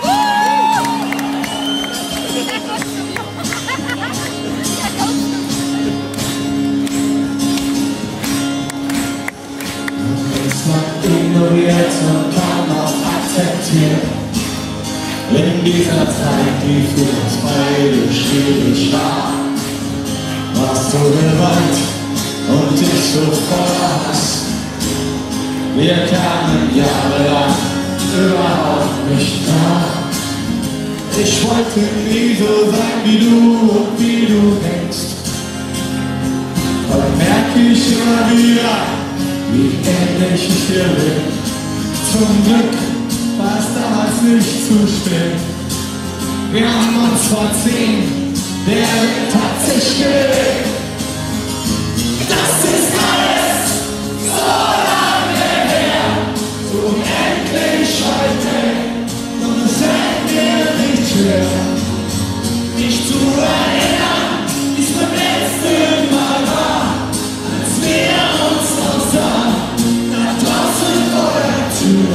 [SPEAKER 2] Es war ignoriert und kaum noch akzeptiert. In dieser Zeit, die für uns beide schwierig war, warst du gewandt und ich so voller Hass. Wir kamen jahrelang überhaupt nicht nach. Ich wollte nie so sein wie du und wie du denkst. Heute merke ich immer wieder, wie ähnlich ich dir bin. Zum Glück war es damals nicht zu spät. Wir haben uns verziehen, der Wind hat sich gelegt. Das ist alles so lange her, so unendlich heute. Und es fällt mir nicht schwer, mich zu erinnern, wie es beim letzten Mal war, als wir uns noch sahen, da draußen vor der Tür.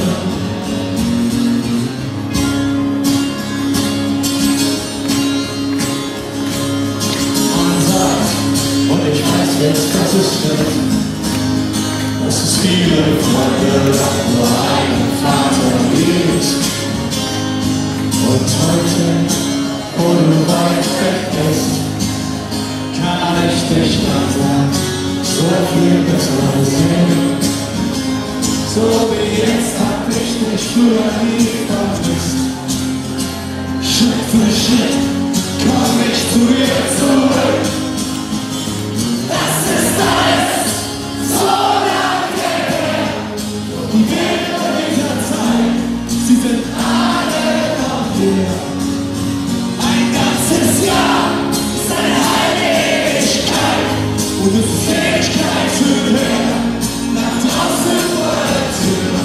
[SPEAKER 2] Das ist stimmt, dass es viele Freunde nur einen Vater gibt. Und heute, wo du weit weg bist, kann ich dich langsam so viel besser sehen. So wie jetzt hab ich dich früher nie vermisst. Schritt für Schritt komm ich zu dir zurück. Das ist alles so lange her. Und während dieser Zeit, sie sind alle noch hier. Ein ganzes Jahr ist eine halbe Ewigkeit. Und es ist Ewigkeit für her, nach draußen vor der Tür.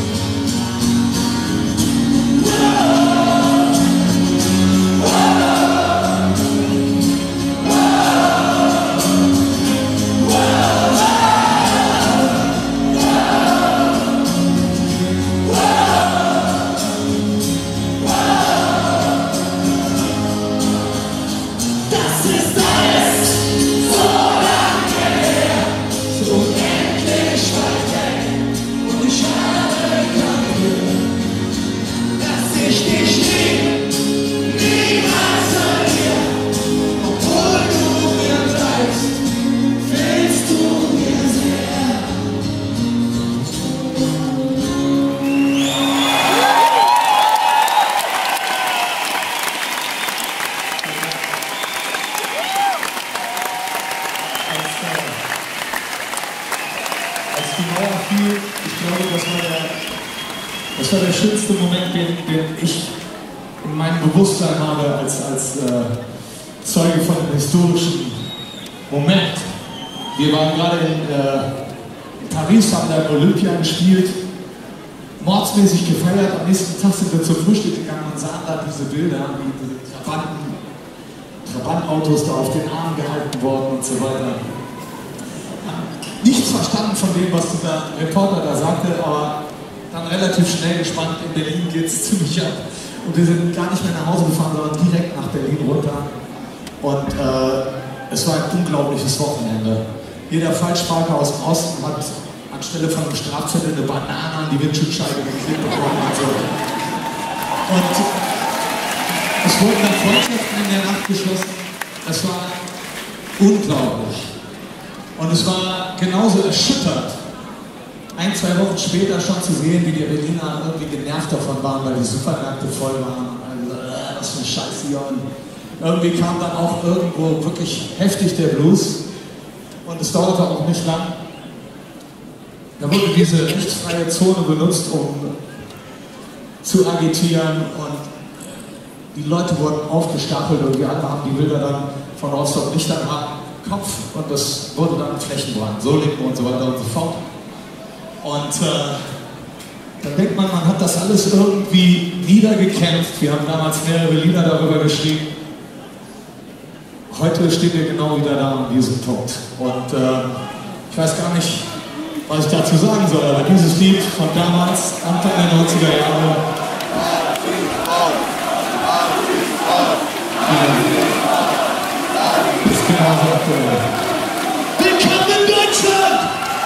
[SPEAKER 2] Das war der schönste Moment, den, den ich in meinem Bewusstsein habe als, als äh, Zeuge von einem historischen Moment. Wir waren gerade in, äh, in Paris, haben da in Olympia gespielt, mordsmäßig gefeiert. Am nächsten Tag sind wir zum Frühstück gegangen und sahen da diese Bilder, wie diese Trabanten, Trabantautos da auf den Arm gehalten worden und so weiter. Nichts verstanden von dem, was dieser Reporter da sagte, aber dann relativ schnell gespannt, in Berlin geht es ziemlich ab. Und wir sind gar nicht mehr nach Hause gefahren, sondern direkt nach Berlin runter. Und äh, es war ein unglaubliches Wochenende. Jeder Falschparker aus dem Osten hat anstelle von einem Strafzettel eine Banane an die Windschutzscheibe geklebt bekommen und so. Und es wurden dann Freundschaften in der Nacht geschlossen. Das war unglaublich. Und es war genauso erschütternd, ein, zwei Wochen später schon zu sehen, wie die Berliner irgendwie genervt davon waren, weil die Supermärkte voll waren. Also, äh, was für eine Scheiße hier. Und irgendwie kam dann auch irgendwo wirklich heftig der Blues. Und es dauerte auch nicht lang. Da wurde diese rechtsfreie Zone benutzt, um zu agitieren. Und die Leute wurden aufgestachelt und die anderen haben die Bilder dann von Rostock nicht am Kopf. Und das wurde dann Flächenbrand, Solingen und so weiter und so fort. Und äh, da denkt man, man hat das alles irgendwie niedergekämpft. Wir haben damals mehrere Lieder darüber geschrieben. Heute steht er genau wieder da an diesem Punkt. Und äh, ich weiß gar nicht, was ich dazu sagen soll, aber dieses Lied von damals, Anfang der neunziger Jahre, ist genauso aktuell. Willkommen in Deutschland!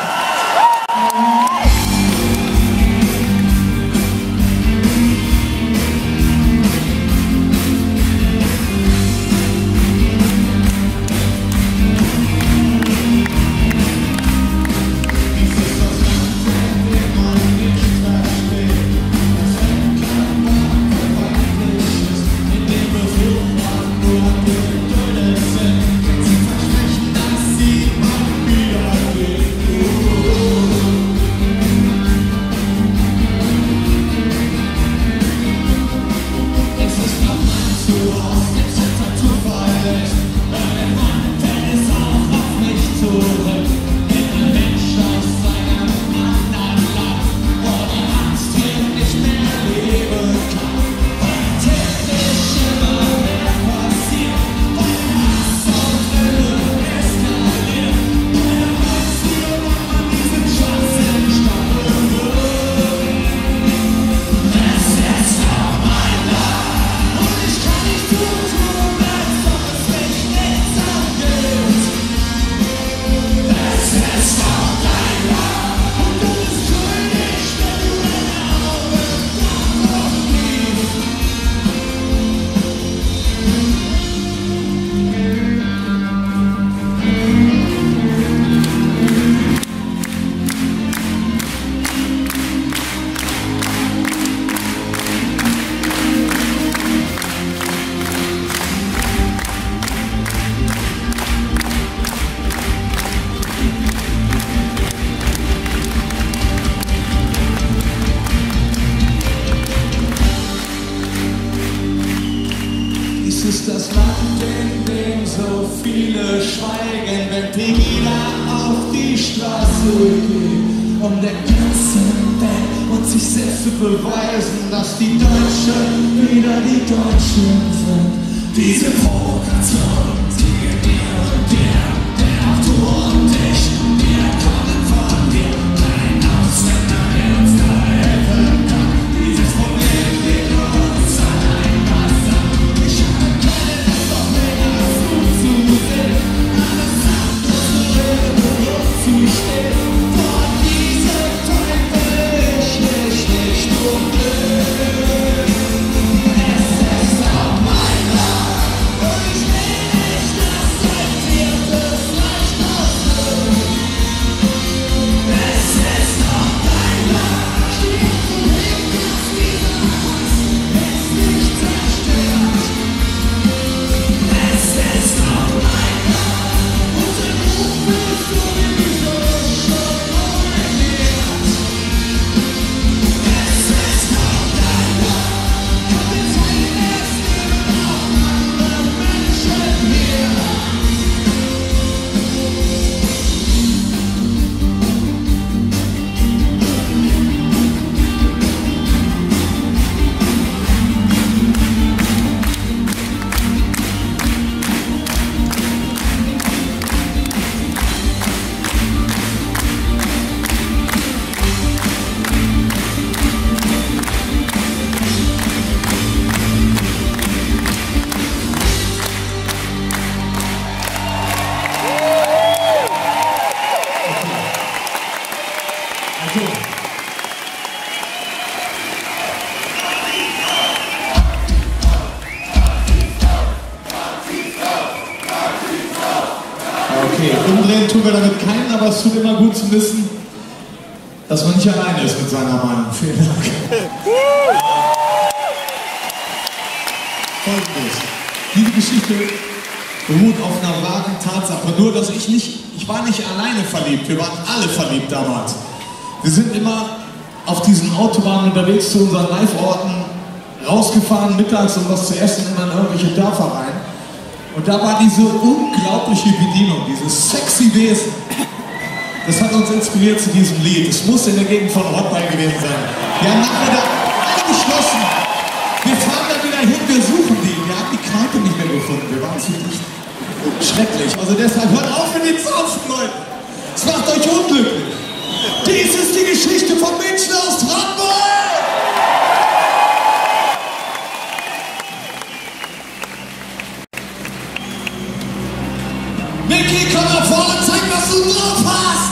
[SPEAKER 2] Ist das Land, in dem so viele schweigen, wenn Pegida auf die Straße geht, um der ganzen Welt und sich selbst zu beweisen, dass die Deutschen wieder die Deutschen sind. Diese Provokation, die geht dir und dir, denn auch du und ich, wir kommen von dir, kein Ausländer, der uns da helfen kann. Dieses Problem geht uns allein was an. Ich habe keine Lust auf länger zuzusehen, alles andere zu stehen. Vor diesem Teufel ich nicht, nicht umdrehen. Es ist auch mein Land und ich will nicht André tun wir damit keinen, aber es tut immer gut zu wissen, dass man nicht alleine ist mit seiner Meinung. Vielen Dank. Folgendes. Diese Geschichte beruht auf einer wahren Tatsache. Nur, dass ich nicht, ich war nicht alleine verliebt. Wir waren alle verliebt damals. Wir sind immer auf diesen Autobahnen unterwegs zu unseren Live-Orten rausgefahren, mittags um was zu essen, immer in irgendwelche Dörfer rein. Und da war diese unglaubliche Bedienung, dieses sexy Wesen. Das hat uns inspiriert zu diesem Lied. Es muss in der Gegend von Rottweil gewesen sein. Wir haben nachher da eingeschlossen. Wir fahren da wieder hin, wir suchen die. Wir haben die Kneipe nicht mehr gefunden. Wir waren ziemlich schrecklich. Also deshalb hört auf mit den Saufen, Leute. Es macht euch unglücklich. Dies ist die Geschichte von Menschen aus Hamburg. Micky, komm mal vorne, zeig, was du drauf hast!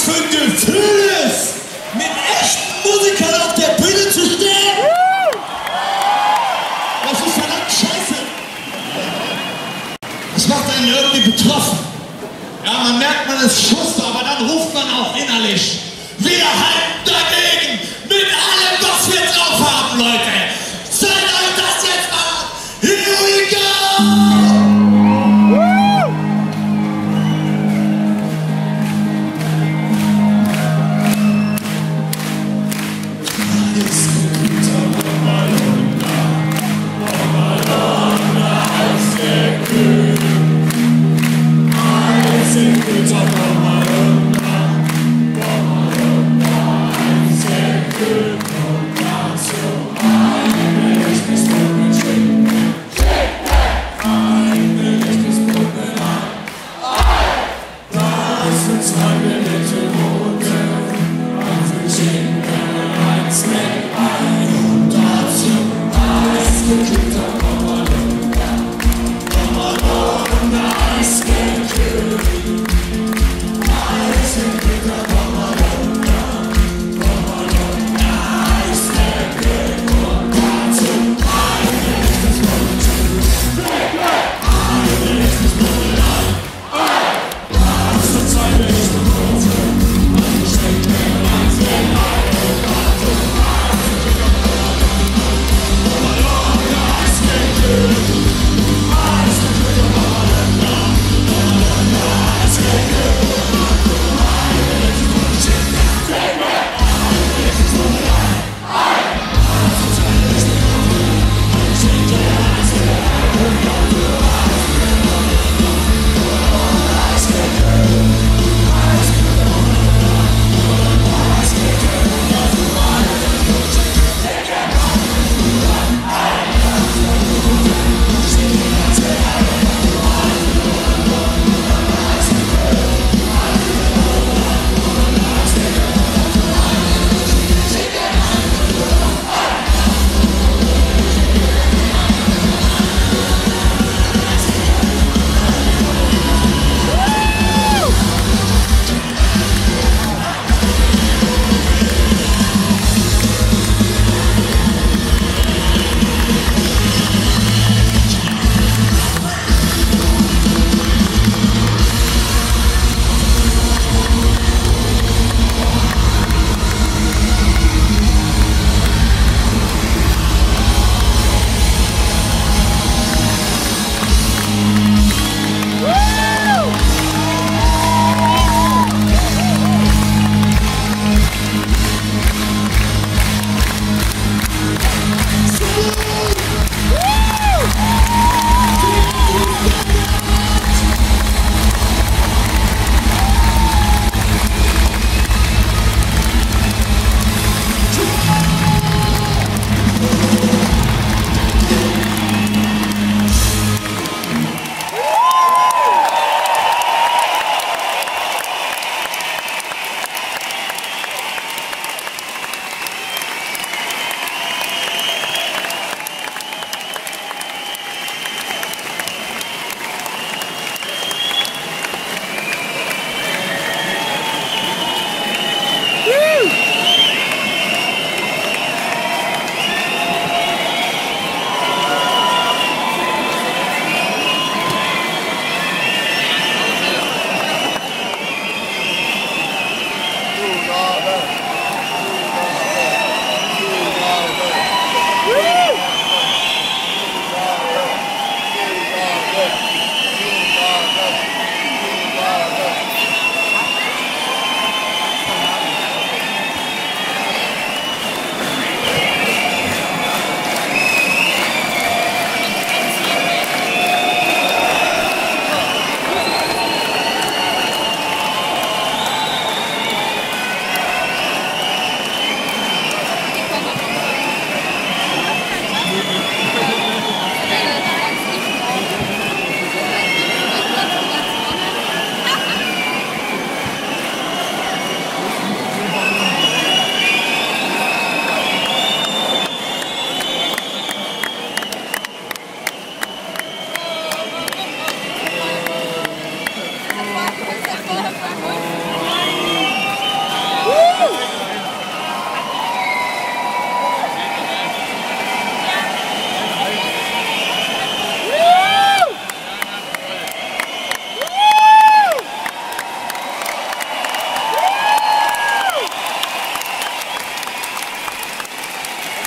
[SPEAKER 2] was für ein Gefühl ist, mit echten Musikern auf der Bühne zu stehen. Das ist verdammt scheiße. Das macht einen irgendwie betroffen. Ja, man merkt, man ist Schuster, aber dann ruft man auch innerlich: Wir halten dagegen mit allem, was wir drauf haben, Leute. Seid euch das jetzt mal. Here we go!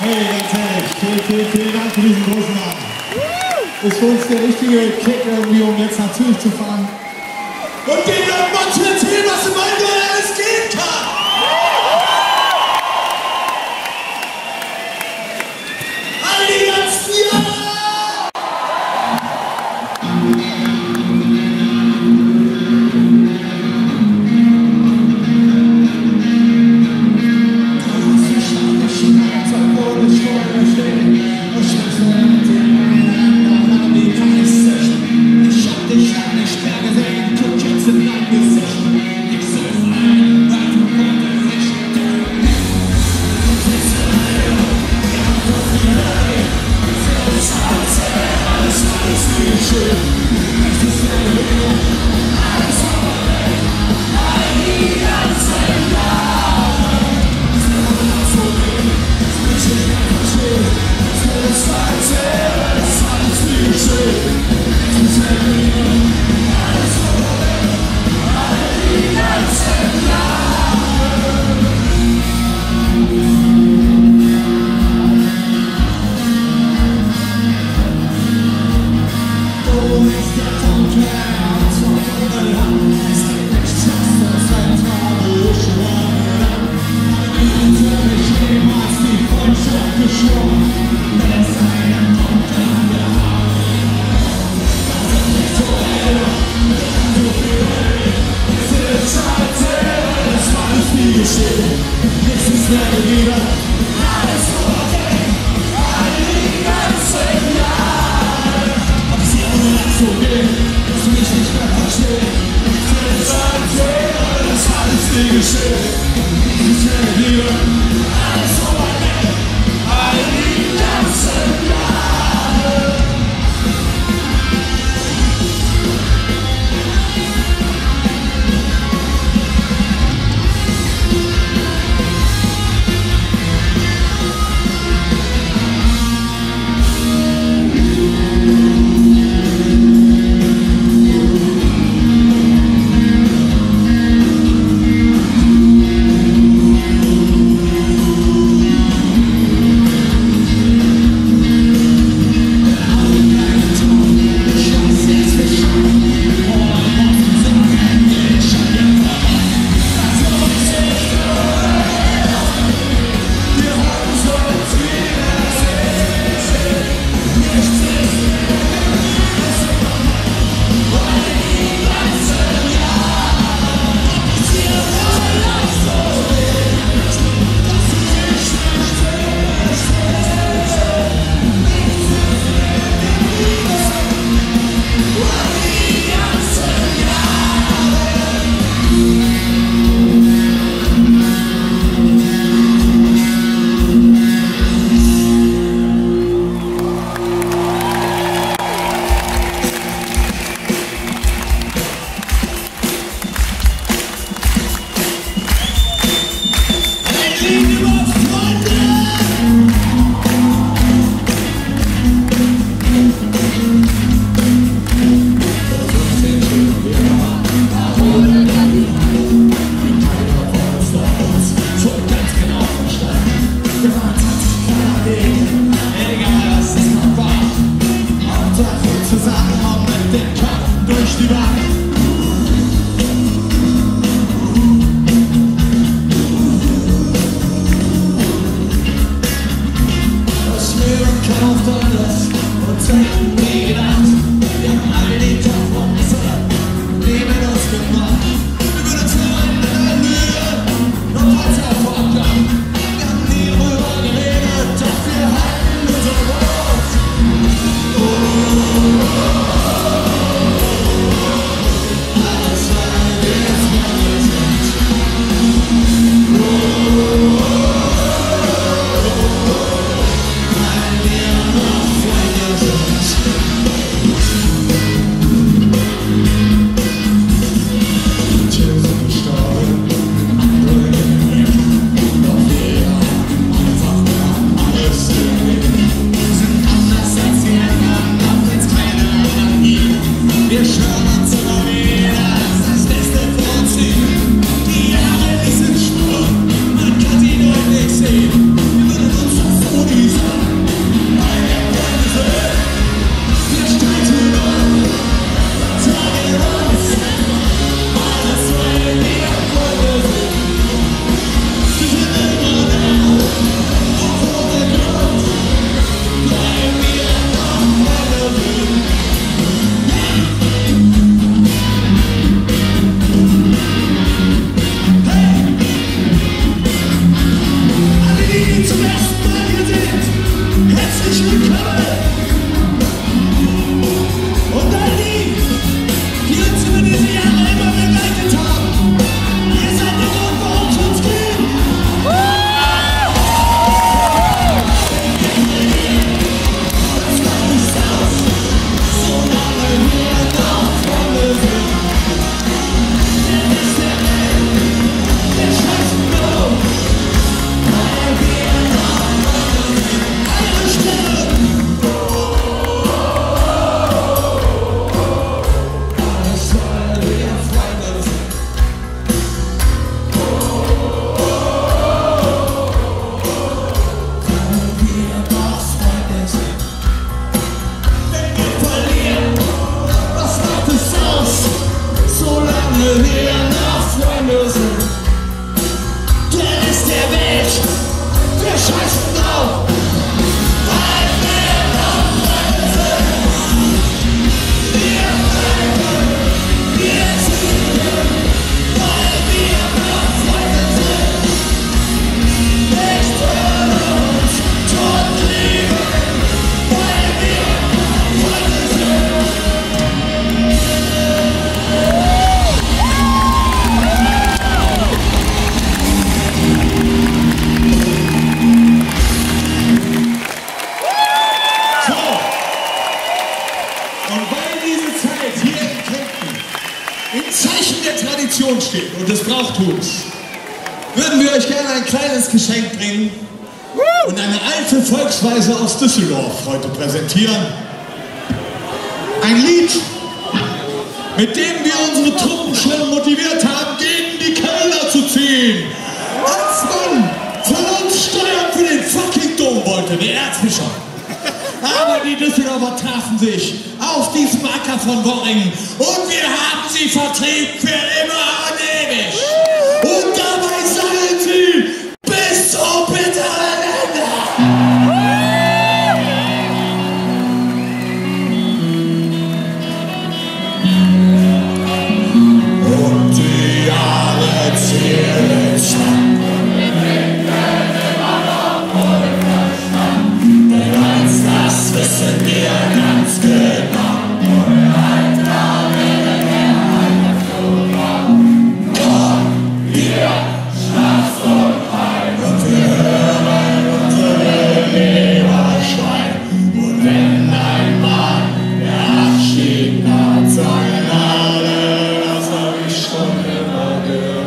[SPEAKER 1] Hey, ganz ehrlich, vielen, vielen, vielen Dank für diesen großen Abend.
[SPEAKER 2] Ist für uns der richtige Kick irgendwie, um jetzt nach Zürich zu fahren. Und den Leuten mal zu erzählen, was im Allgäu alles gehen kann. All die ganzen Jahre!
[SPEAKER 3] We'll be right back.
[SPEAKER 2] Bürgertums würden wir euch gerne ein kleines Geschenk bringen und eine alte Volksweise aus Düsseldorf heute präsentieren. Ein Lied, mit dem wir unsere Truppen schon motiviert haben, gegen die Kölner zu ziehen. Als man von uns Steuern für den fucking Dom wollte, der Erzbischof. Aber die Düsseldorfer trafen sich auf diesem Acker von Worringen und wir haben sie vertrieben für immer und ewig. Und dabei sammeln sie bis zum bitteren Ende. Und die Jahre zählen schnell. Das wissen wir ganz genau. Komm, wir schlafst und heim und wir hören unsere Leber schreien. Und wenn ein Mann der Abschied naht, sagen alle, das hab ich schon immer gehört.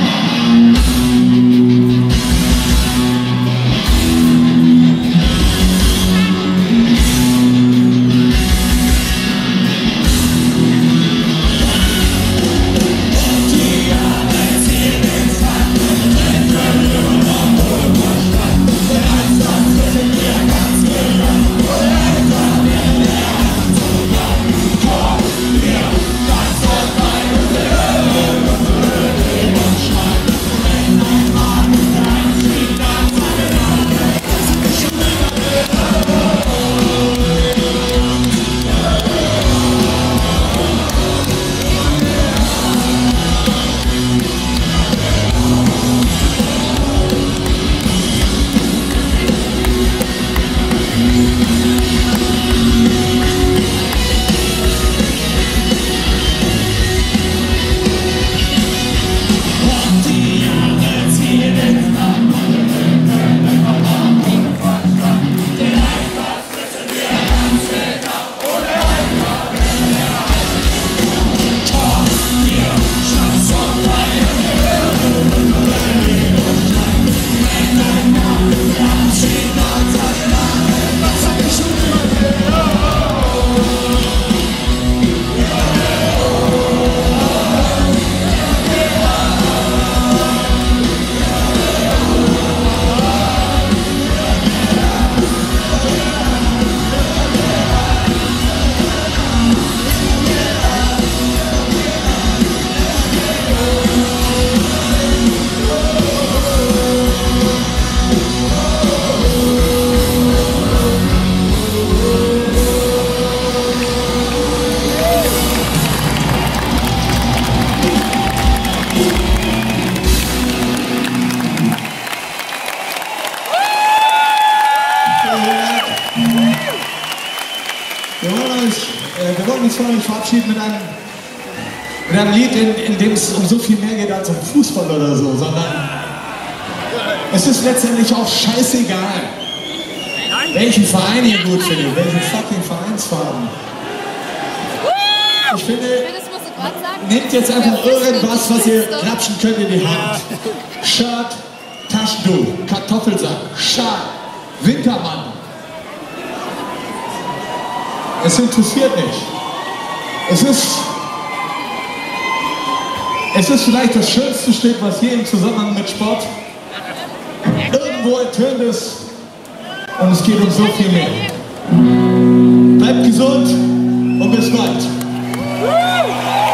[SPEAKER 2] Wir wollen uns von euch verabschieden mit einem, mit einem Lied, in, in dem es um so viel mehr geht als um Fußball oder so, sondern es ist letztendlich auch scheißegal, welchen Verein ihr gut findet, welche fucking Vereinsfarben. Ich finde, nehmt jetzt einfach irgendwas, was ihr klatschen könnt, in die Hand. Shirt, Taschentuch, Kartoffelsack, Schal, Wintermann. Es interessiert nicht. Es ist, es ist vielleicht das schönste Stück, was je im Zusammenhang mit Sport irgendwo ertönt ist. Und es geht um so viel mehr. Bleibt gesund und bis bald.